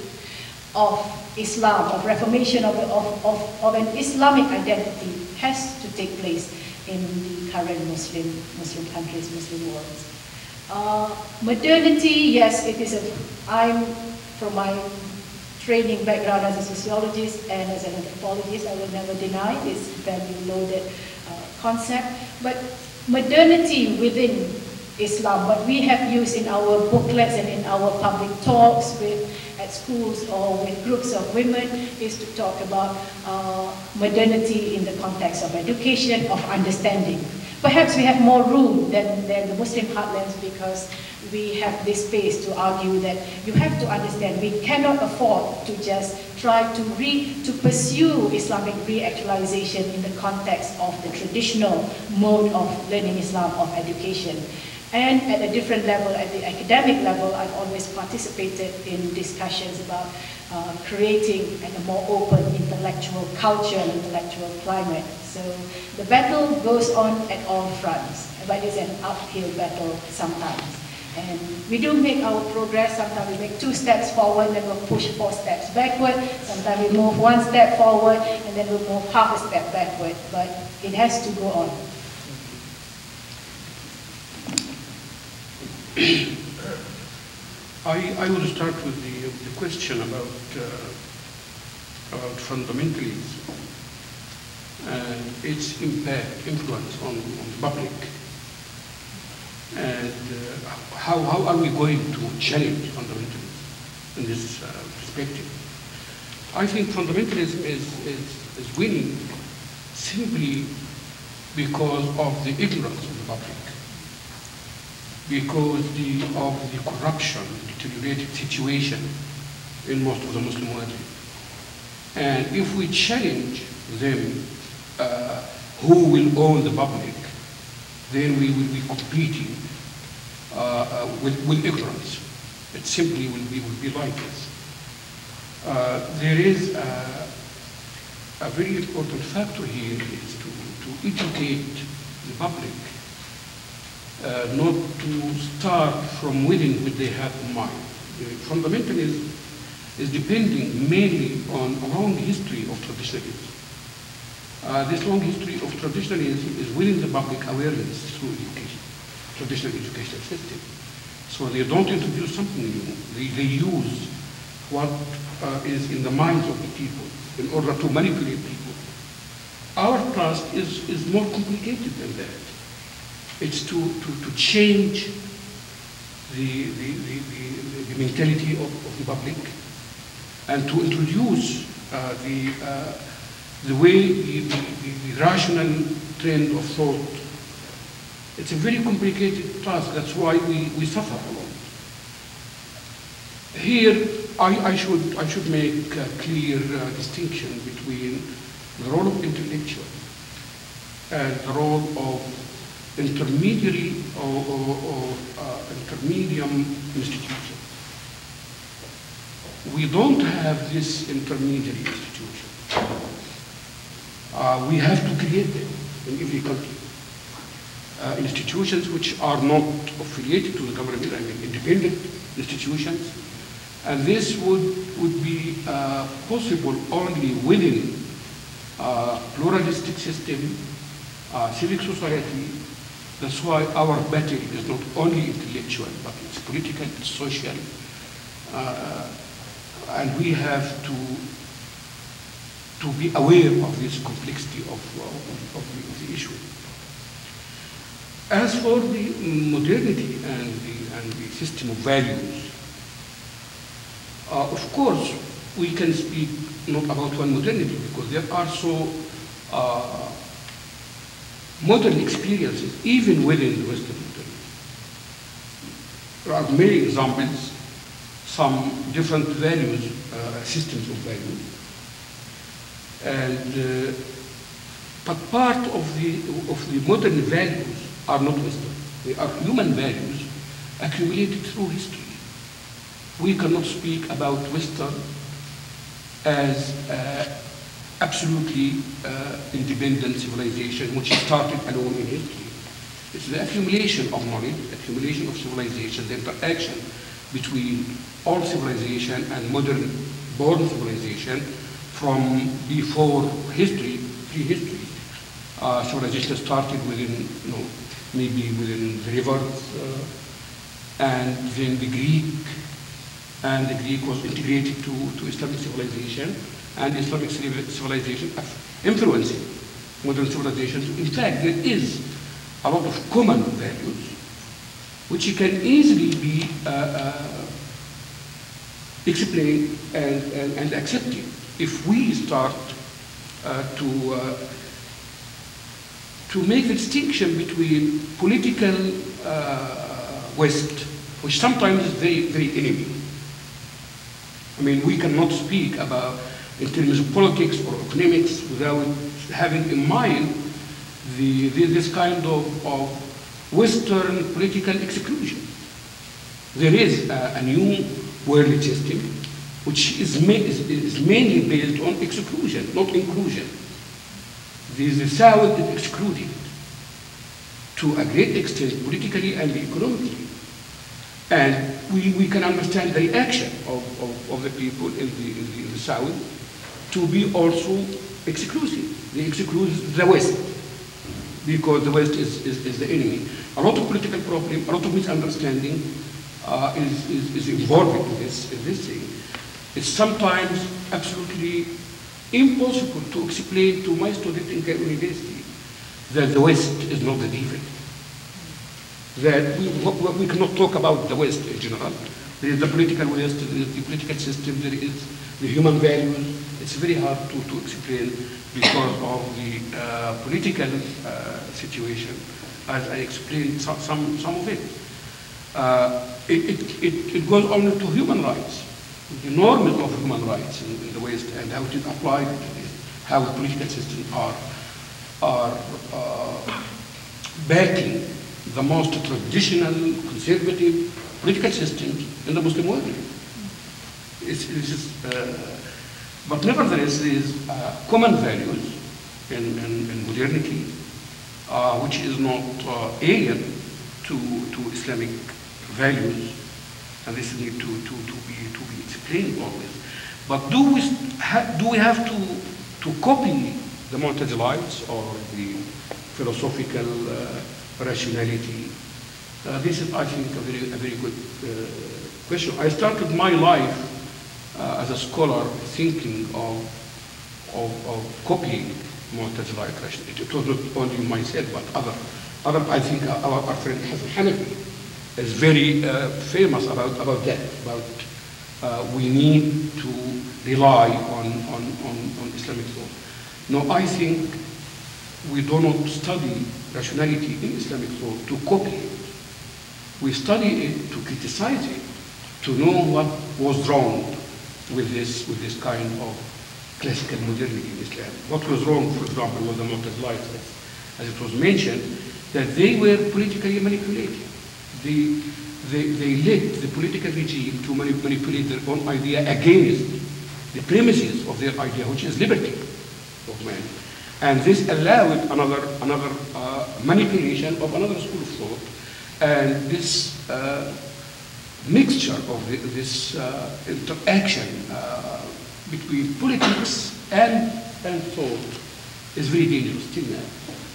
of Islam, of reformation of, of, of, of an Islamic identity has to take place in the current Muslim, Muslim countries, Muslim worlds. Uh, modernity, yes, it is a, I'm, from my training background as a sociologist and as an anthropologist, I will never deny this very loaded uh, concept, but modernity within Islam, what we have used in our booklets and in our public talks with, at schools or with groups of women, is to talk about uh, modernity in the context of education, of understanding. Perhaps we have more room than, than the Muslim heartlands because we have this space to argue that you have to understand we cannot afford to just try to, re, to pursue Islamic re-actualization in the context of the traditional mode of learning Islam, of education. And at a different level, at the academic level, I've always participated in discussions about uh, creating a more open intellectual culture and intellectual climate. So the battle goes on at all fronts, but it's an uphill battle sometimes. And we do make our progress. Sometimes we make two steps forward, then we'll push four steps backward. Sometimes we move one step forward, and then we'll move half a step backward. But it has to go on. I, I will start with the, the question about, uh, about fundamentalism and its impact, influence on, on the public. And uh, how, how are we going to challenge fundamentalism in this uh, perspective? I think fundamentalism is, is, is winning simply because of the ignorance of the public, because the, of the corruption, deteriorated situation in most of the Muslim world. And if we challenge them, uh, who will own the public, then we will be competing uh, uh, with, with ignorance. It simply will be, will be like this. Uh, there is a, a very important factor here is to, to educate the public, uh, not to start from within what they have in mind. The fundamentalism is depending mainly on a long history of traditionalism. Uh, this long history of traditionalism is winning the public awareness through education, traditional educational system. So they don't introduce something new. They, they use what uh, is in the minds of the people in order to manipulate people. Our task is, is more complicated than that. It's to, to, to change the, the, the, the, the mentality of, of the public and to introduce uh, the, uh, the way, the, the, the, the rational trend of thought. It's a very complicated task. That's why we, we suffer a lot. Here, I, I, should, I should make a clear uh, distinction between the role of intellectual and the role of intermediary or, or, or uh, intermedium institution. We don't have this intermediary institution. Uh, we have to create them in every country. Uh, institutions which are not affiliated to the government, I mean independent institutions. And this would, would be uh, possible only within a pluralistic system, uh, civic society. That's why our battle is not only intellectual, but it's political, it's social. Uh, and we have to, to be aware of this complexity of, of, of, the, of the issue. As for the modernity and the, and the system of values, Uh, of course, we can speak not about one modernity because there are so uh, modern experiences even within the Western modernity. There are many examples, some different values, uh, systems of values, and uh, but part of the of the modern values are not Western. They are human values accumulated through history. We cannot speak about Western as uh, absolutely uh, independent civilization which started alone in history. It's the accumulation of knowledge, accumulation of civilization, the interaction between all civilization and modern born civilization from before history, pre-history. Uh, civilization started within, you know, maybe within the rivers, uh, and then the Greek, and the Greek was integrated to, to Islamic civilization, and Islamic civilization influencing modern civilizations. In fact, there is a lot of common values which can easily be uh, uh, explained and, and, and accepted if we start uh, to, uh, to make the distinction between political uh, West, which sometimes is very, very enemy. I mean, we cannot speak about, in terms of politics or economics, without having in mind the, the, this kind of, of Western political exclusion. There is a, a new world system which is, ma is, is mainly based on exclusion, not inclusion. The, the South is excluded to a great extent politically and economically. And we, we can understand the reaction of, of, of the people in the, in, the, in the South to be also exclusive. They exclude the West. because the West is, is, is the enemy. A lot of political problem, a lot of misunderstanding uh, is, is, is involved in this, in this thing. It's sometimes absolutely impossible to explain to my student in Cairo University that the West is not the devil. That we, we cannot talk about the West in general. There is the political West, there is the political system, there is the human values. It's very hard to, to explain because of the uh, political uh, situation, as I explained some, some, some of it. Uh, it, it, it. It goes only to human rights, the norms of human rights in, in the West and how it is applied to this, how the political systems are, are uh, backing the most traditional, conservative political systems in the Muslim world. It's, it's just, uh, but nevertheless, there is uh, common values in, in, in modernity, uh, which is not uh, alien to, to Islamic values, and this need to, to, to, be, to be explained always. But do we, ha do we have to, to copy the Mu'tazilites or the philosophical uh, rationality? Uh, this is, I think, a very, a very good uh, question. I started my life uh, as a scholar thinking of, of, of copying Mu'tazilite rationality. It was not only myself, but other, other I think our, our friend Hanafi is very uh, famous about, about that, about uh, we need to rely on, on, on, on Islamic thought. No, I think we do not study rationality in Islamic thought to copy it. We study it to criticize it, to know what was wrong with this, with this kind of classical modernity in Islam. What was wrong, for example, with the Mu'tazilites, as it was mentioned, that they were politically manipulated. They, they, they led the political regime to manip manipulate their own idea against the premises of their idea, which is liberty of man. And this allowed another, another uh, manipulation of another school of thought. And this uh, mixture of the, this uh, interaction uh, between politics and, and thought is very dangerous till now.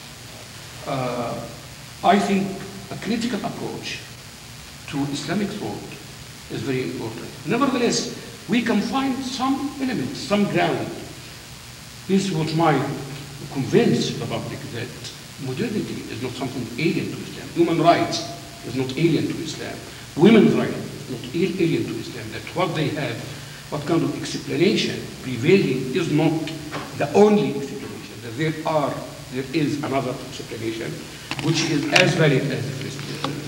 Uh, I think a critical approach to Islamic thought is very important. Nevertheless, we can find some elements, some ground. This is what might convince the public that modernity is not something alien to Islam. Human rights is not alien to Islam. Women's rights is not alien to Islam. That what they have, what kind of explanation prevailing is not the only explanation. That there are, there is another explanation which is as valid as the first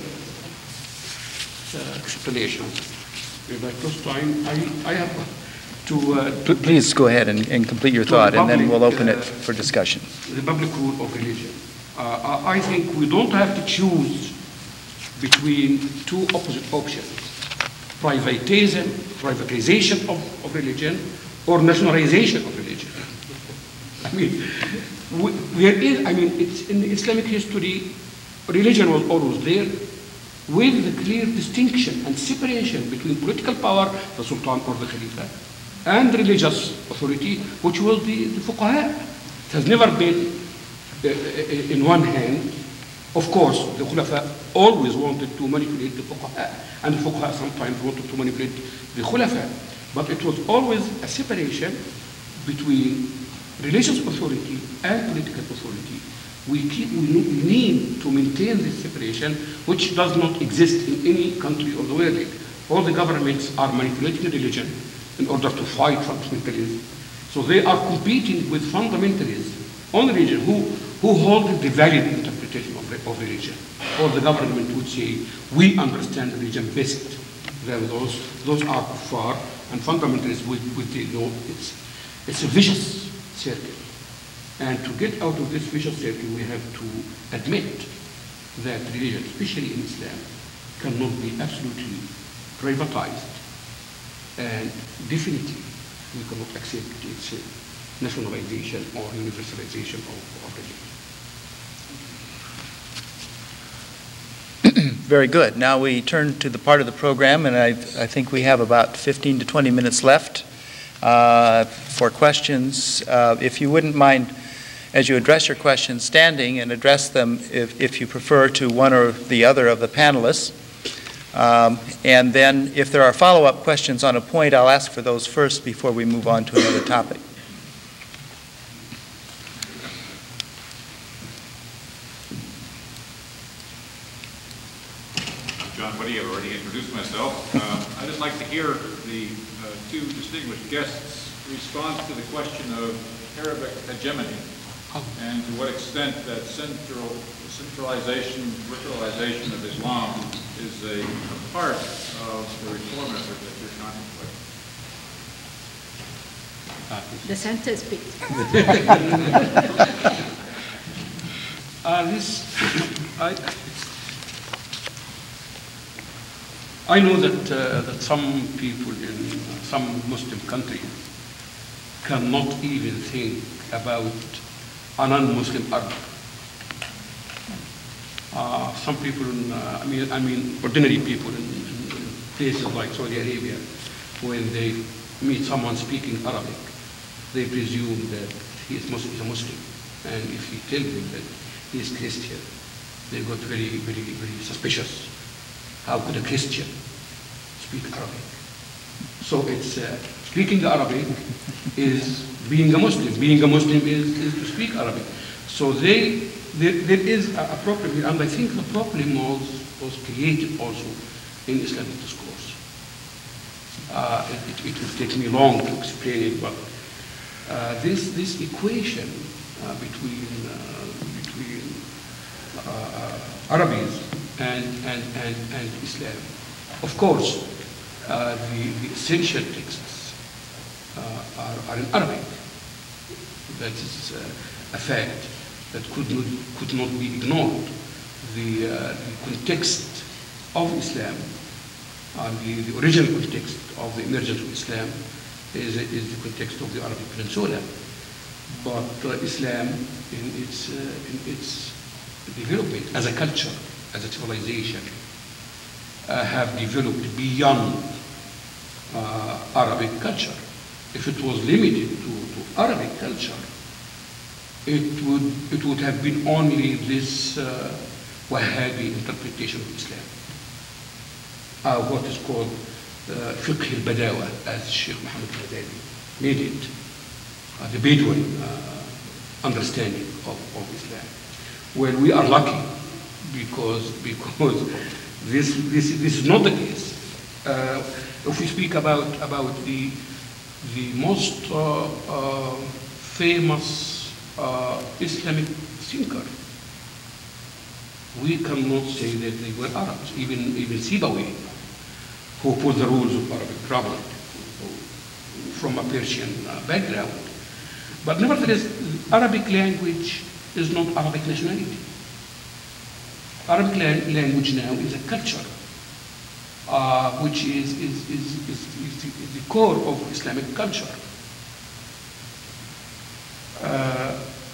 uh, explanation. By first time, I, I have to... Uh, Please go ahead and, and complete your thought, and then we'll open it for discussion. The public rule of religion. Uh, I think we don't have to choose between two opposite options. Privatization, privatization of, of religion, or nationalization of religion. I mean, we, there is, I mean, it's in Islamic history, religion was always there, with the clear distinction and separation between political power, the Sultan or the Khalifa, and religious authority, which was the, the fuqaha. It has never been uh, in one hand. Of course, the Khulafa always wanted to manipulate the fuqaha, and the fuqaha sometimes wanted to manipulate the Khulafa. But it was always a separation between religious authority and political authority. We, keep, we need to maintain this separation, which does not exist in any country of the world. All the governments are manipulating religion in order to fight fundamentalism. So they are competing with fundamentalists on religion who, who hold the valid interpretation of, of religion. Or the government would say, we understand religion best than those. Those are kuffar, and fundamentalists would, would say, no, it's, it's a vicious circle. And to get out of this vicious circle, we have to admit that religion, especially in Islam, cannot be absolutely privatized. And definitely, we cannot accept its nationalization or universalization of, of religion. Very good. Now we turn to the part of the program, and I, I think we have about fifteen to twenty minutes left uh, for questions. Uh, if you wouldn't mind as you address your questions standing and address them, if, if you prefer, to one or the other of the panelists. Um, and then if there are follow-up questions on a point, I'll ask for those first before we move on to another topic. John Woody, I've already introduced myself. Um, I'd just like to hear the uh, two distinguished guests respond to the question of Arabic hegemony and to what extent that central, centralization, virtualization of Islam is a, a part of the reform effort that you're contemplating. The center speaks. uh, this, I, I know that, uh, that some people in some Muslim countries cannot even think about a non-Muslim Arab. Uh, some people, in, uh, I mean, I mean, ordinary people in, in, in places like Saudi Arabia, when they meet someone speaking Arabic, they presume that he is Muslim, he's a Muslim, and if you tell them that he is Christian, they got very, very, very suspicious. How could a Christian speak Arabic? So it's uh, speaking Arabic is being a Muslim. Being a Muslim is, is to speak Arabic. So they, there, there is a, a problem here, and I think the problem was, was created also in Islamic discourse. Uh, it, it, it will take me long to explain it, but uh, this, this equation uh, between, uh, between uh, Arabs and, and, and, and Islam, of course, uh, the, the essential texts uh, are, are in Arabic. That is uh, a fact that could not, could not be ignored. The, uh, the context of Islam, uh, the, the original context of the emergence of Islam is, is the context of the Arabic Peninsula. But uh, Islam, in its, uh, in its development as a culture, as a civilization, uh, have developed beyond uh, Arabic culture. If it was limited to, to Arabic culture, it would, it would have been only this uh, Wahhabi interpretation of Islam. Uh, what is called uh, fiqh al-badawa, as Sheikh Muhammad al-Ghazali made it, uh, the Bedouin uh, understanding of, of Islam. Well, we are lucky because, because this, this, this is not the case. Uh, if we speak about, about the, the most uh, uh, famous uh, Islamic thinker, we cannot say that they were Arabs. Even, even Sibawayh, who put the rules of Arabic grammar from a Persian uh, background. But nevertheless, Arabic language is not Arabic nationality. Arabic la language now is a culture, uh, which is, is, is, is, is, the, is the core of Islamic culture. Uh,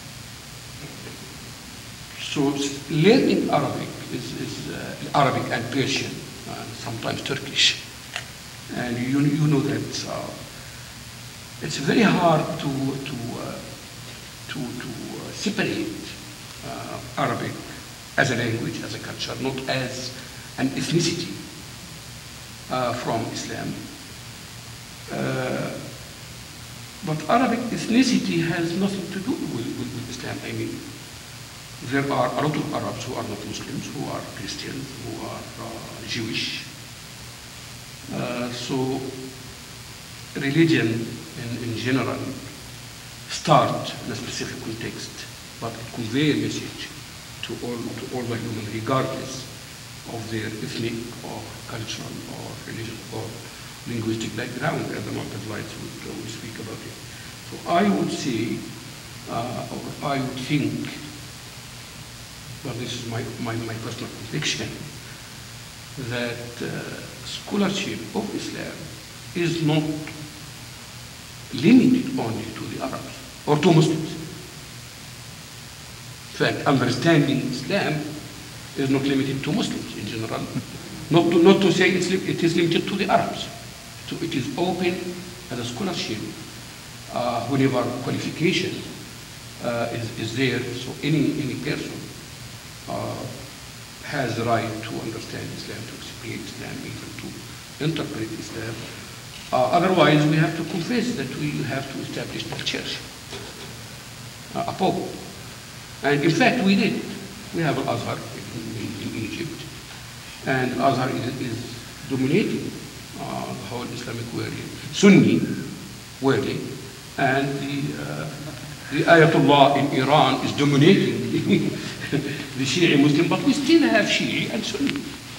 so learning Arabic is, is uh, Arabic and Persian, uh, sometimes Turkish. And you, you know that uh, it's very hard to, to, uh, to, to uh, separate uh, Arabic as a language, as a culture, not as an ethnicity uh, from Islam. Uh, but Arabic ethnicity has nothing to do with, with, with Islam. I mean, there are a lot of Arabs who are not Muslims, who are Christians, who are uh, Jewish. Uh, so religion in, in general start in a specific context, but it conveys a message to all, to all the human, regardless of their ethnic or cultural or religious or linguistic background, as the Mu'tazilites would, uh, would speak about it. So I would say, uh, or I would think, but this is my, my, my personal conviction, that uh, scholarship of Islam is not limited only to the Arabs or to Muslims. In fact, understanding Islam is not limited to Muslims in general. Not to, not to say it's, it is limited to the Arabs. So it is open as a scholarship uh, whenever qualification uh, is, is there. So any, any person uh, has the right to understand Islam, to explain Islam, even to interpret Islam. Uh, otherwise, we have to confess that we have to establish the church, uh, a pope. And in fact, we did. We have Al-Azhar in, in, in Egypt, and Al-Azhar is, is dominating uh, the whole Islamic world, Sunni world, and the, uh, the Ayatollah in Iran is dominating the, the Shia Muslim, but we still have Shia and Sunni.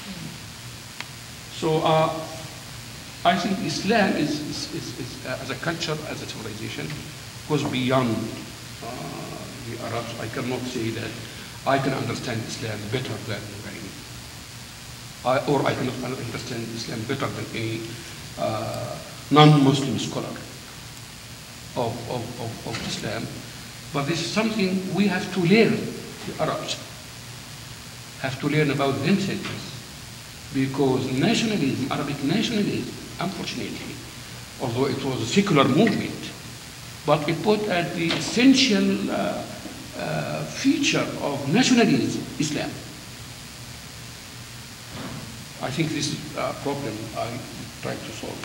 So uh, I think Islam is, is, is, is uh, as a culture, as a civilization, goes beyond uh, the Arabs. I cannot say that I can understand Islam better than any, I, or I can understand Islam better than any uh, non-Muslim scholar of, of, of, of Islam. But this is something we have to learn. The Arabs have to learn about themselves, because nationalism, Arabic nationalism, unfortunately, although it was a secular movement, but it put at the essential uh, uh, feature of nationalism, Islam. I think this is a problem I'm trying to solve.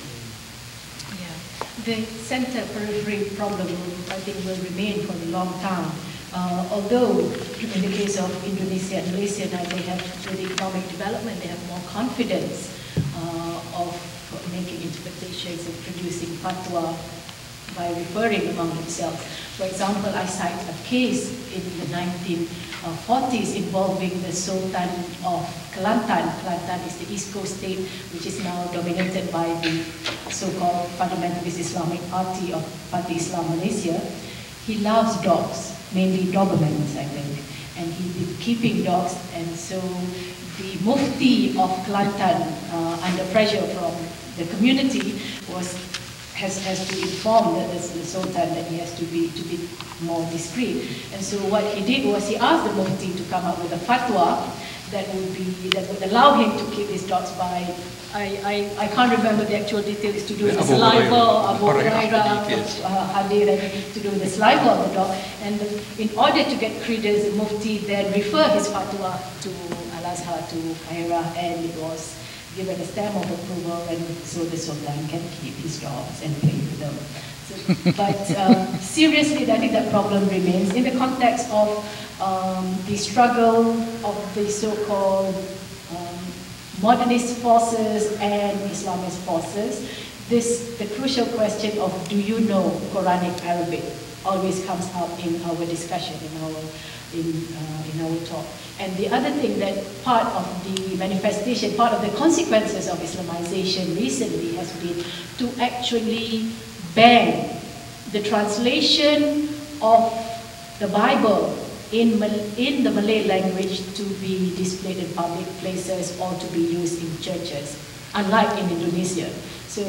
Yeah. The center-periphery problem, I think, will remain for a long time. Uh, although, in the case of Indonesia and Malaysia, now they have, with economic development, they have more confidence uh, of making interpretations and producing fatwa by referring among themselves. For example, I cite a case in the nineteen forties involving the Sultan of Kelantan. Kelantan is the East Coast state, which is now dominated by the so-called Fundamentalist Islamic Party of Parti Islam Malaysia. He loves dogs, mainly Dobermans, I think, and he's been keeping dogs, and so the Mufti of Kelantan, uh, under pressure from the community, was has, has to inform the, the, the Sultan that he has to be to be more discreet. And so what he did was he asked the Mufti to come up with a fatwa that would be that would allow him to keep his dogs by, I, I, I can't remember the actual details, to do with the saliva, Abu Hurairah, uh, Hadith, to do with the saliva of the dog. And in order to get credence, the Mufti then referred his fatwa to Al-Azhar, to Cairo, and it was given a stamp of approval, and so the Sultan can keep his dogs and play with them. So, but um, seriously, I think that problem remains in the context of um, the struggle of the so-called um, modernist forces and Islamist forces. This, the crucial question of do you know Quranic Arabic always comes up in our discussion, in our in, uh, in our talk. And the other thing that part of the manifestation, part of the consequences of Islamization recently has been to actually ban the translation of the Bible in, Mal in the Malay language to be displayed in public places or to be used in churches, unlike in Indonesia. So,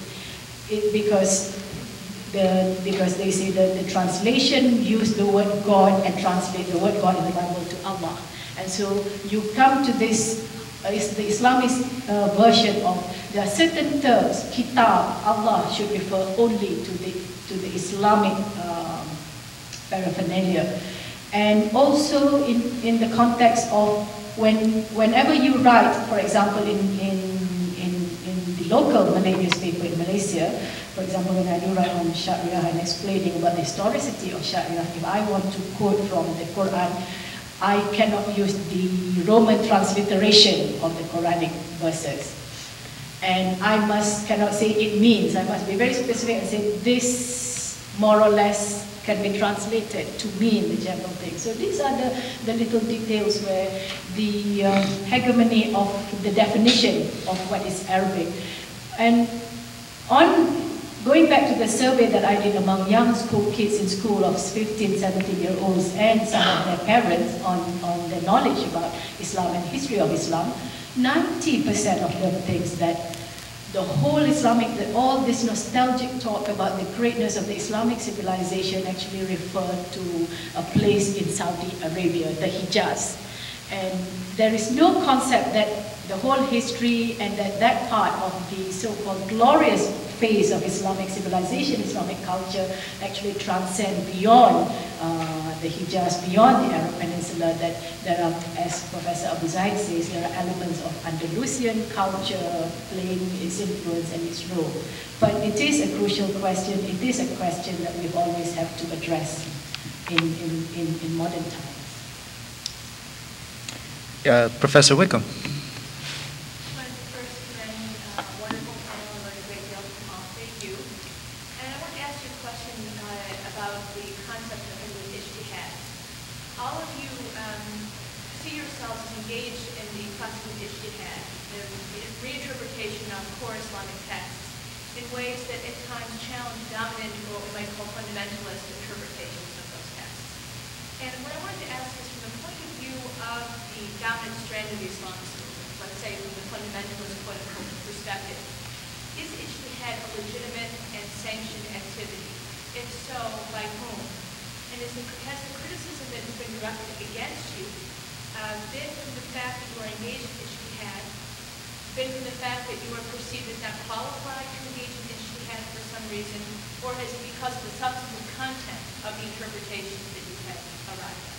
it, because The, because they say that the translation use the word God and translate the word God in the Bible to Allah. And so you come to this, uh, is the Islamist uh, version of, there are certain terms, kitab, Allah should refer only to the, to the Islamic um, paraphernalia. And also in, in the context of when, whenever you write, for example, in, in, in, in the local Malay newspaper in Malaysia, for example, when I do write on Sharia and explaining about the historicity of Sharia, if I want to quote from the Quran, I cannot use the Roman transliteration of the Quranic verses. And I must cannot say it means, I must be very specific and say this more or less can be translated to mean the general thing. So these are the, the little details where the um, hegemony of the definition of what is Arabic. And on going back to the survey that I did among young school kids in school of fifteen, seventeen year olds and some of their parents on, on their knowledge about Islam and history of Islam, ninety percent of them thinks that the whole Islamic, that all this nostalgic talk about the greatness of the Islamic civilization actually referred to a place in Saudi Arabia, the Hijaz. And there is no concept that the whole history and that, that part of the so-called glorious phase of Islamic civilization, Islamic culture, actually transcend beyond uh, the Hijaz, beyond the Arab Peninsula, that there are, as Professor Abu Zaid says, there are elements of Andalusian culture playing its influence and its role. But it is a crucial question. It is a question that we always have to address in, in, in, in modern times. Uh, Professor Wickham. Ways that at times challenge dominant or what we might call fundamentalist interpretations of those texts. And what I wanted to ask is from the point of view of the dominant strand of the Islamist movement, let's say from the fundamentalist quote-unquote perspective, is ijtihad a legitimate and sanctioned activity? If so, by whom? And is the, has the criticism that has been directed against you uh, been from the fact that you are engaged in ijtihad, been from the fact that you are perceived as not qualified to engage in ijtihad for some reason, or is it because of the substantive content of the interpretations that you have arrived at?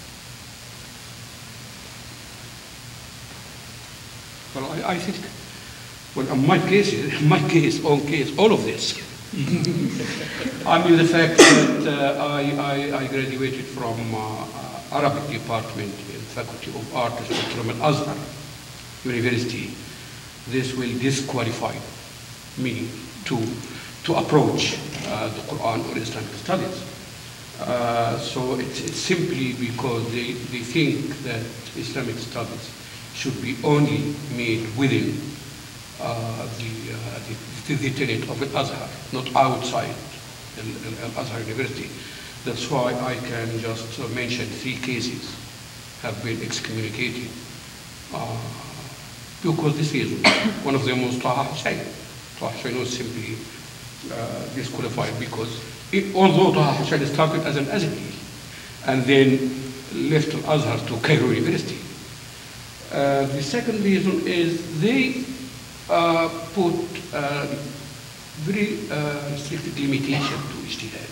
Well, I, I think, well, in my case, in my case, own case, all of this. I mean, the fact that uh, I, I, I graduated from uh, uh, Arabic department in Faculty of Arts from Al-Azhar University. This will disqualify me to, to approach uh, the Quran or Islamic studies. Uh, so it's, it's simply because they, they think that Islamic studies should be only made within uh, the, uh, the, the tenet of Al-Azhar, not outside Al-Azhar University. That's why I can just uh, mention three cases have been excommunicated. Uh, Because this is one of them was Taha Hussein. Taha Hussein was simply uh, disqualified because it, although Taha Hussein started as an Azhari and then left Al-Azhar to Cairo University. Uh, the second reason is they uh, put uh, very uh, restricted limitation to ijtihad.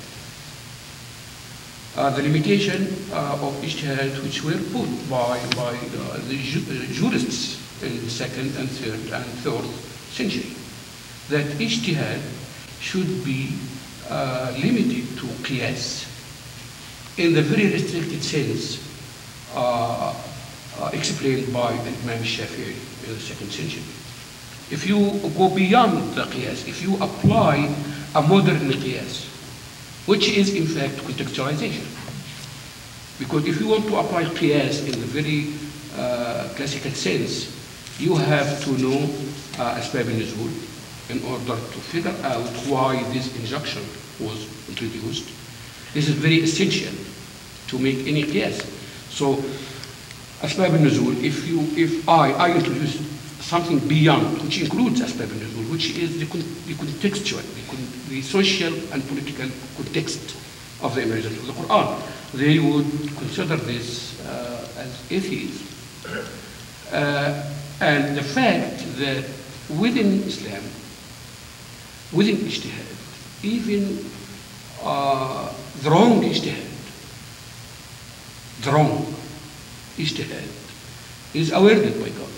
Uh, the limitation uh, of ijtihad which were put by, by uh, the ju jurists in the second and third and fourth century, that ijtihad should be uh, limited to qiyas in the very restricted sense uh, uh, explained by Imam Shafi'i in the second century. If you go beyond the qiyas, if you apply a modern qiyas, which is in fact contextualization, because if you want to apply qiyas in the very uh, classical sense, you have to know uh, asbab al-nuzul in order to figure out why this injunction was introduced. This is very essential to make any qiyas. So, asbab al-nuzul, if you, if I, I introduce something beyond, which includes asbab al-nuzul, which is the, con the contextual, the, con the social and political context of the emergence of the Quran, they would consider this uh, as atheism. Uh, And the fact that within Islam, within ijtihad, even uh, the wrong ijtihad, the wrong ijtihad is awarded by God.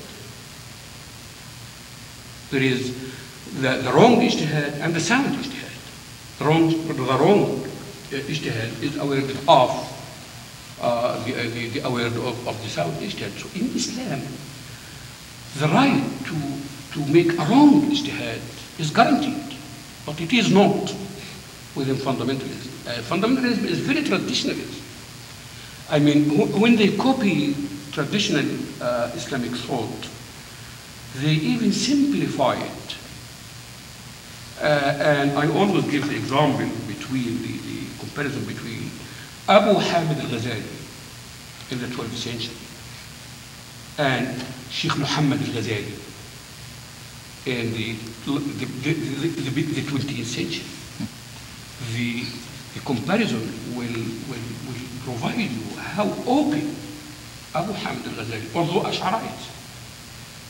There is the, the wrong ijtihad and the sound ijtihad. The wrong, the wrong ijtihad is awarded of uh, the, the, the award of, of the sound ijtihad. So in Islam, the right to, to make a wrong ijtihad is guaranteed, but it is not within fundamentalism. Uh, fundamentalism is very traditionalist. I mean, when they copy traditional uh, Islamic thought, they even simplify it. Uh, and I always give the example between the, the comparison between Abu Hamid al-Ghazali in the twelfth century and Sheikh Muhammad al-Ghazali in the, the, the, the, the twentieth century. The, the comparison will, will, will provide you how open Abu Hamid al-Ghazali, although Ash'arite,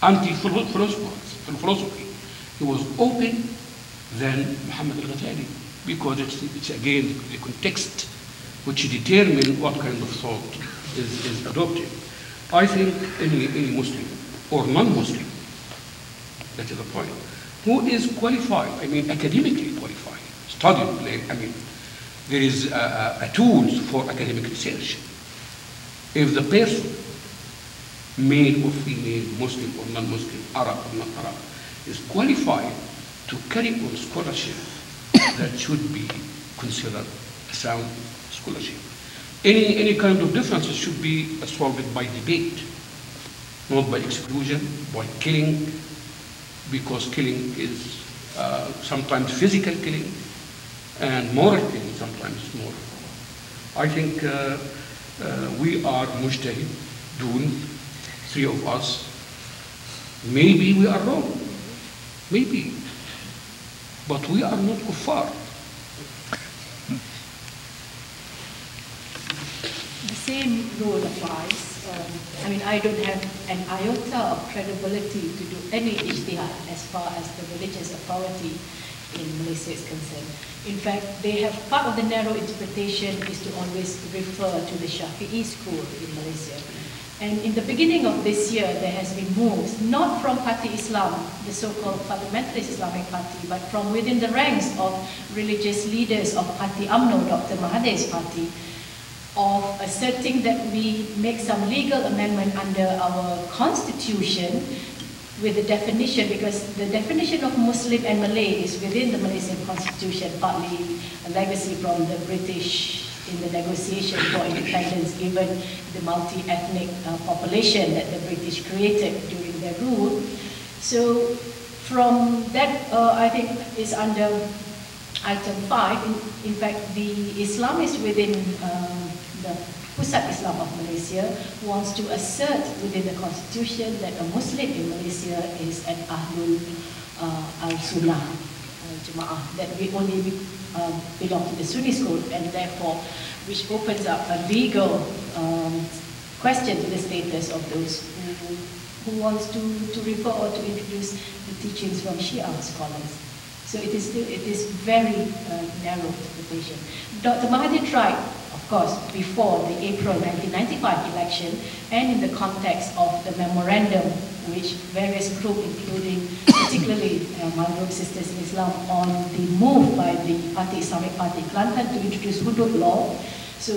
anti-philosophy. He was open than Muhammad al-Ghazali, because it's, it's again the context which determines what kind of thought is, is adopted. I think any, any Muslim or non-Muslim, that is the point, who is qualified, I mean academically qualified, studied, I mean, there is a, a, a tools for academic research. If the person, male or female, Muslim or non-Muslim, Arab or not Arab, is qualified to carry on scholarship, that should be considered a sound scholarship. Any, any kind of differences should be solved by debate, not by exclusion, by killing, because killing is uh, sometimes physical killing, and moral killing sometimes more. I think uh, uh, we are mujtahid, doon, three of us. Maybe we are wrong, maybe, but we are not kuffar. The same rule applies. Um, I mean, I don't have an iota of credibility to do any ijtihad as far as the religious authority in Malaysia is concerned. In fact, they have part of the narrow interpretation is to always refer to the Shafi'i school in Malaysia. And in the beginning of this year, there has been moves, not from Parti Islam, the so-called Fundamentalist Islamic Party, but from within the ranks of religious leaders of Parti U M N O, Doctor Mahathir's party, of asserting that we make some legal amendment under our constitution with the definition, because the definition of Muslim and Malay is within the Malaysian constitution, partly a legacy from the British in the negotiation for independence, given the multi-ethnic uh, population that the British created during their rule. So from that, uh, I think is under item five. In, in fact, the Islamists within um, the Pusat Islam of Malaysia wants to assert within the constitution that a Muslim in Malaysia is an Ahlul uh, al-Sunnah uh, Jamaah, that we only be, uh, belong to the Sunni school, and therefore, which opens up a legal um, question to the status of those who, who wants to, to refer or to introduce the teachings from Shia scholars. So it is still, it is very uh, narrow interpretation. Doctor Mahathir tried, of course, before the April nineteen ninety-five election, and in the context of the memorandum which various groups, including particularly uh, my group Sisters in Islam, on the move by the Parti Islamic Party Kelantan to introduce hudud law. So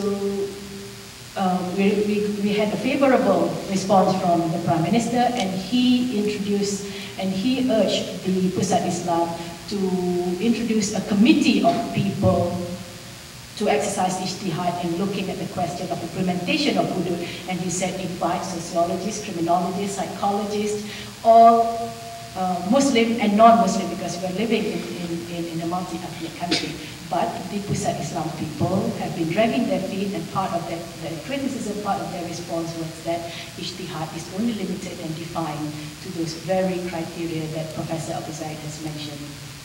uh, we, we, we had a favorable response from the Prime Minister, and he introduced and he urged the Pusat Islam to introduce a committee of people to exercise ijtihad in looking at the question of implementation of hudud. And he said invite sociologists, criminologists, psychologists, all uh, Muslim and non-Muslim, because we're living in, in, in, in a multi-ethnic country. But the Pusat Islam people have been dragging their feet, and part of their, their criticism, part of their response was that ijtihad is only limited and defined to those very criteria that Professor Zaid has mentioned.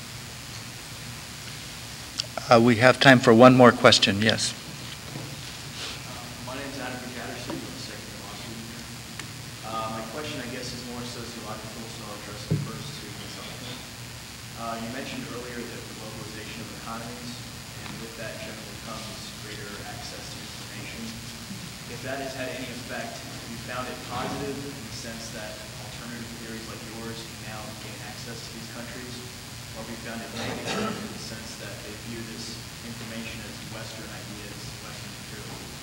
Uh, we have time for one more question. Yes. Uh, my name is Ahmed. I'm a second year law student here. Uh, my question, I guess, is more sociological, so I'll address it first to Miz Othman. Uh, you mentioned earlier that the globalization of economies, and with that generally comes greater access to information. If that has had any effect, have you found it positive in the sense that alternative theories like yours can now gain access to these countries? Or have you found it negative in the sense that they view this information as Western ideas, Western materialism?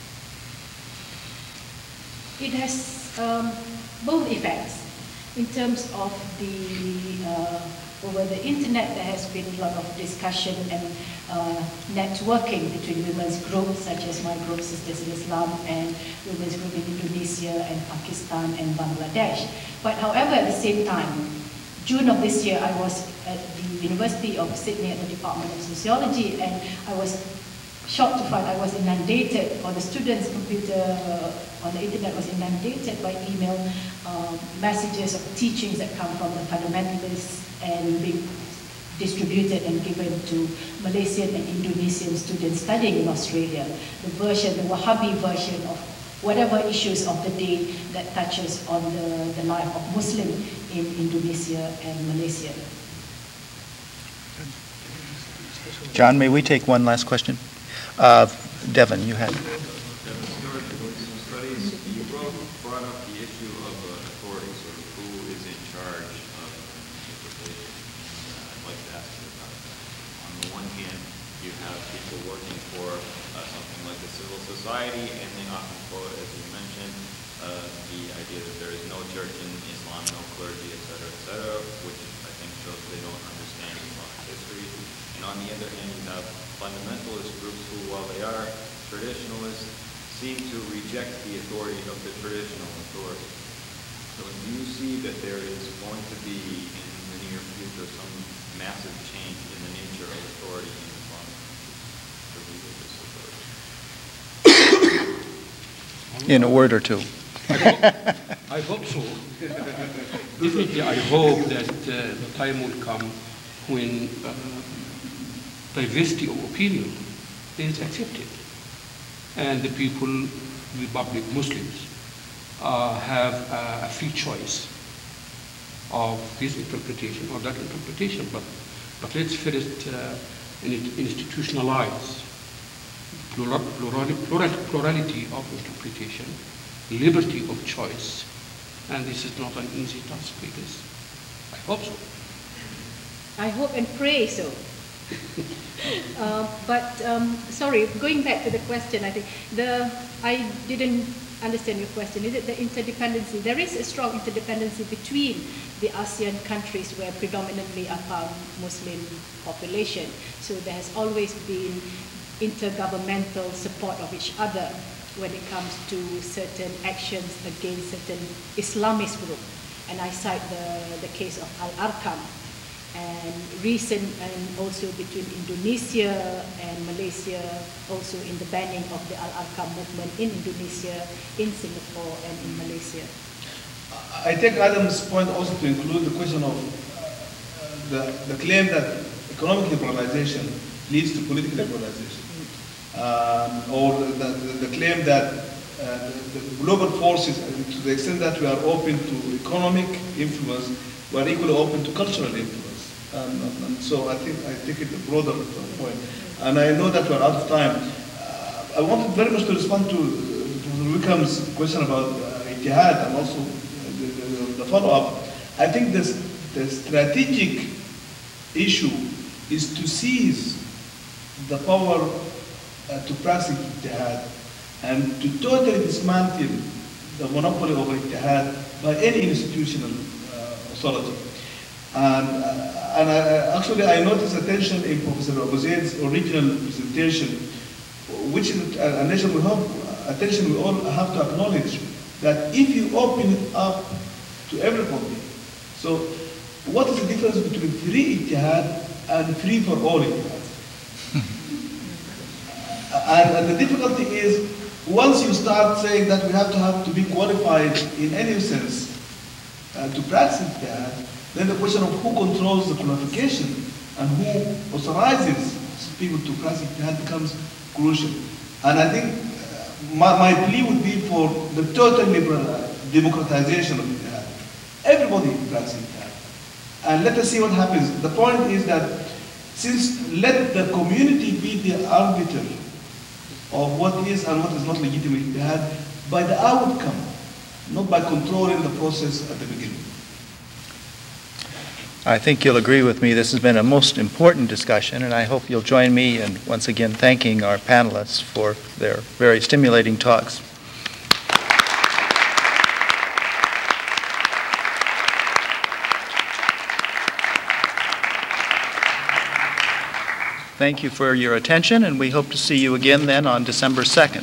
It has um, both effects. In terms of the, uh, over the internet, there has been a lot of discussion and uh, networking between women's groups, such as my group, Sisters in Islam, and women's group in Indonesia and Pakistan and Bangladesh. But however, at the same time, June of this year, I was at the University of Sydney at the Department of Sociology, and I was shocked to find I was inundated, or the students' computer uh, on the internet was inundated by email uh, messages of teachings that come from the fundamentalists and being distributed and given to Malaysian and Indonesian students studying in Australia. The version, the Wahhabi version of whatever issues of the day that touches on the, the life of Muslim in Indonesia and Malaysia. John, may we take one last question? Uh, Devin, you had. Society, and they often quote, as you mentioned, uh, the idea that there is no church in Islam, no clergy, et cetera, et cetera, which I think shows they don't understand Islamic history. And on the other hand, you have fundamentalist groups who, while they are traditionalists, seem to reject the authority of the traditional authority. So do you see that there is going to be, in the near future, some massive change in the nature of authority in Islam? The religious authority? In a word or two. I hope, I hope so. Definitely, I hope that uh, the time will come when uh, diversity of opinion is accepted, and the people, the public Muslims, uh, have uh, a free choice of this interpretation or that interpretation. But, but let's first uh, institutionalize Plural, plural, plurality of interpretation, liberty of choice, and this is not an easy task because I hope so. I hope and pray so. uh, but um, sorry, going back to the question, I think the I didn't understand your question. Is it the interdependency? There is a strong interdependency between the ASEAN countries where predominantly are found Muslim population. So there has always been intergovernmental support of each other when it comes to certain actions against certain Islamist group. And I cite the, the case of Al-Arqam, and recent, and also between Indonesia and Malaysia, also in the banning of the Al-Arqam movement in Indonesia, in Singapore, and in Malaysia. I take Adam's point also to include the question of uh, the, the claim that economic liberalization leads to political liberalization. Um, or the, the, the claim that uh, the, the global forces, to the extent that we are open to economic influence, we are equally open to cultural influence. Um, and, and so I think I take it a broader point. And I know that we are out of time. Uh, I wanted very much to respond to uh, Wickham's question about uh, ijtihad and also the, the, the follow-up. I think this, the strategic issue is to seize the power Uh, to practice ijtihad and to totally dismantle the monopoly of ijtihad by any institutional uh, authority. And, uh, and I, actually I noticed a tension in Professor Zaid's original presentation, which is a, a nation we have, a tension we all have to acknowledge, that if you open it up to everybody, so what is the difference between free ijtihad and free for all ijtihad? And, and the difficulty is, once you start saying that we have to have to be qualified in any sense uh, to practice that, then the question of who controls the qualification and who authorizes people to practice that becomes crucial. And I think uh, my, my plea would be for the total liberal democratization of that. Everybody practices that. And let us see what happens. The point is that since let the community be the arbiter of what is and what is not legitimate ijtihad by the outcome, not by controlling the process at the beginning. I think you'll agree with me this has been a most important discussion, and I hope you'll join me in once again thanking our panelists for their very stimulating talks. Thank you for your attention, and we hope to see you again then on December second.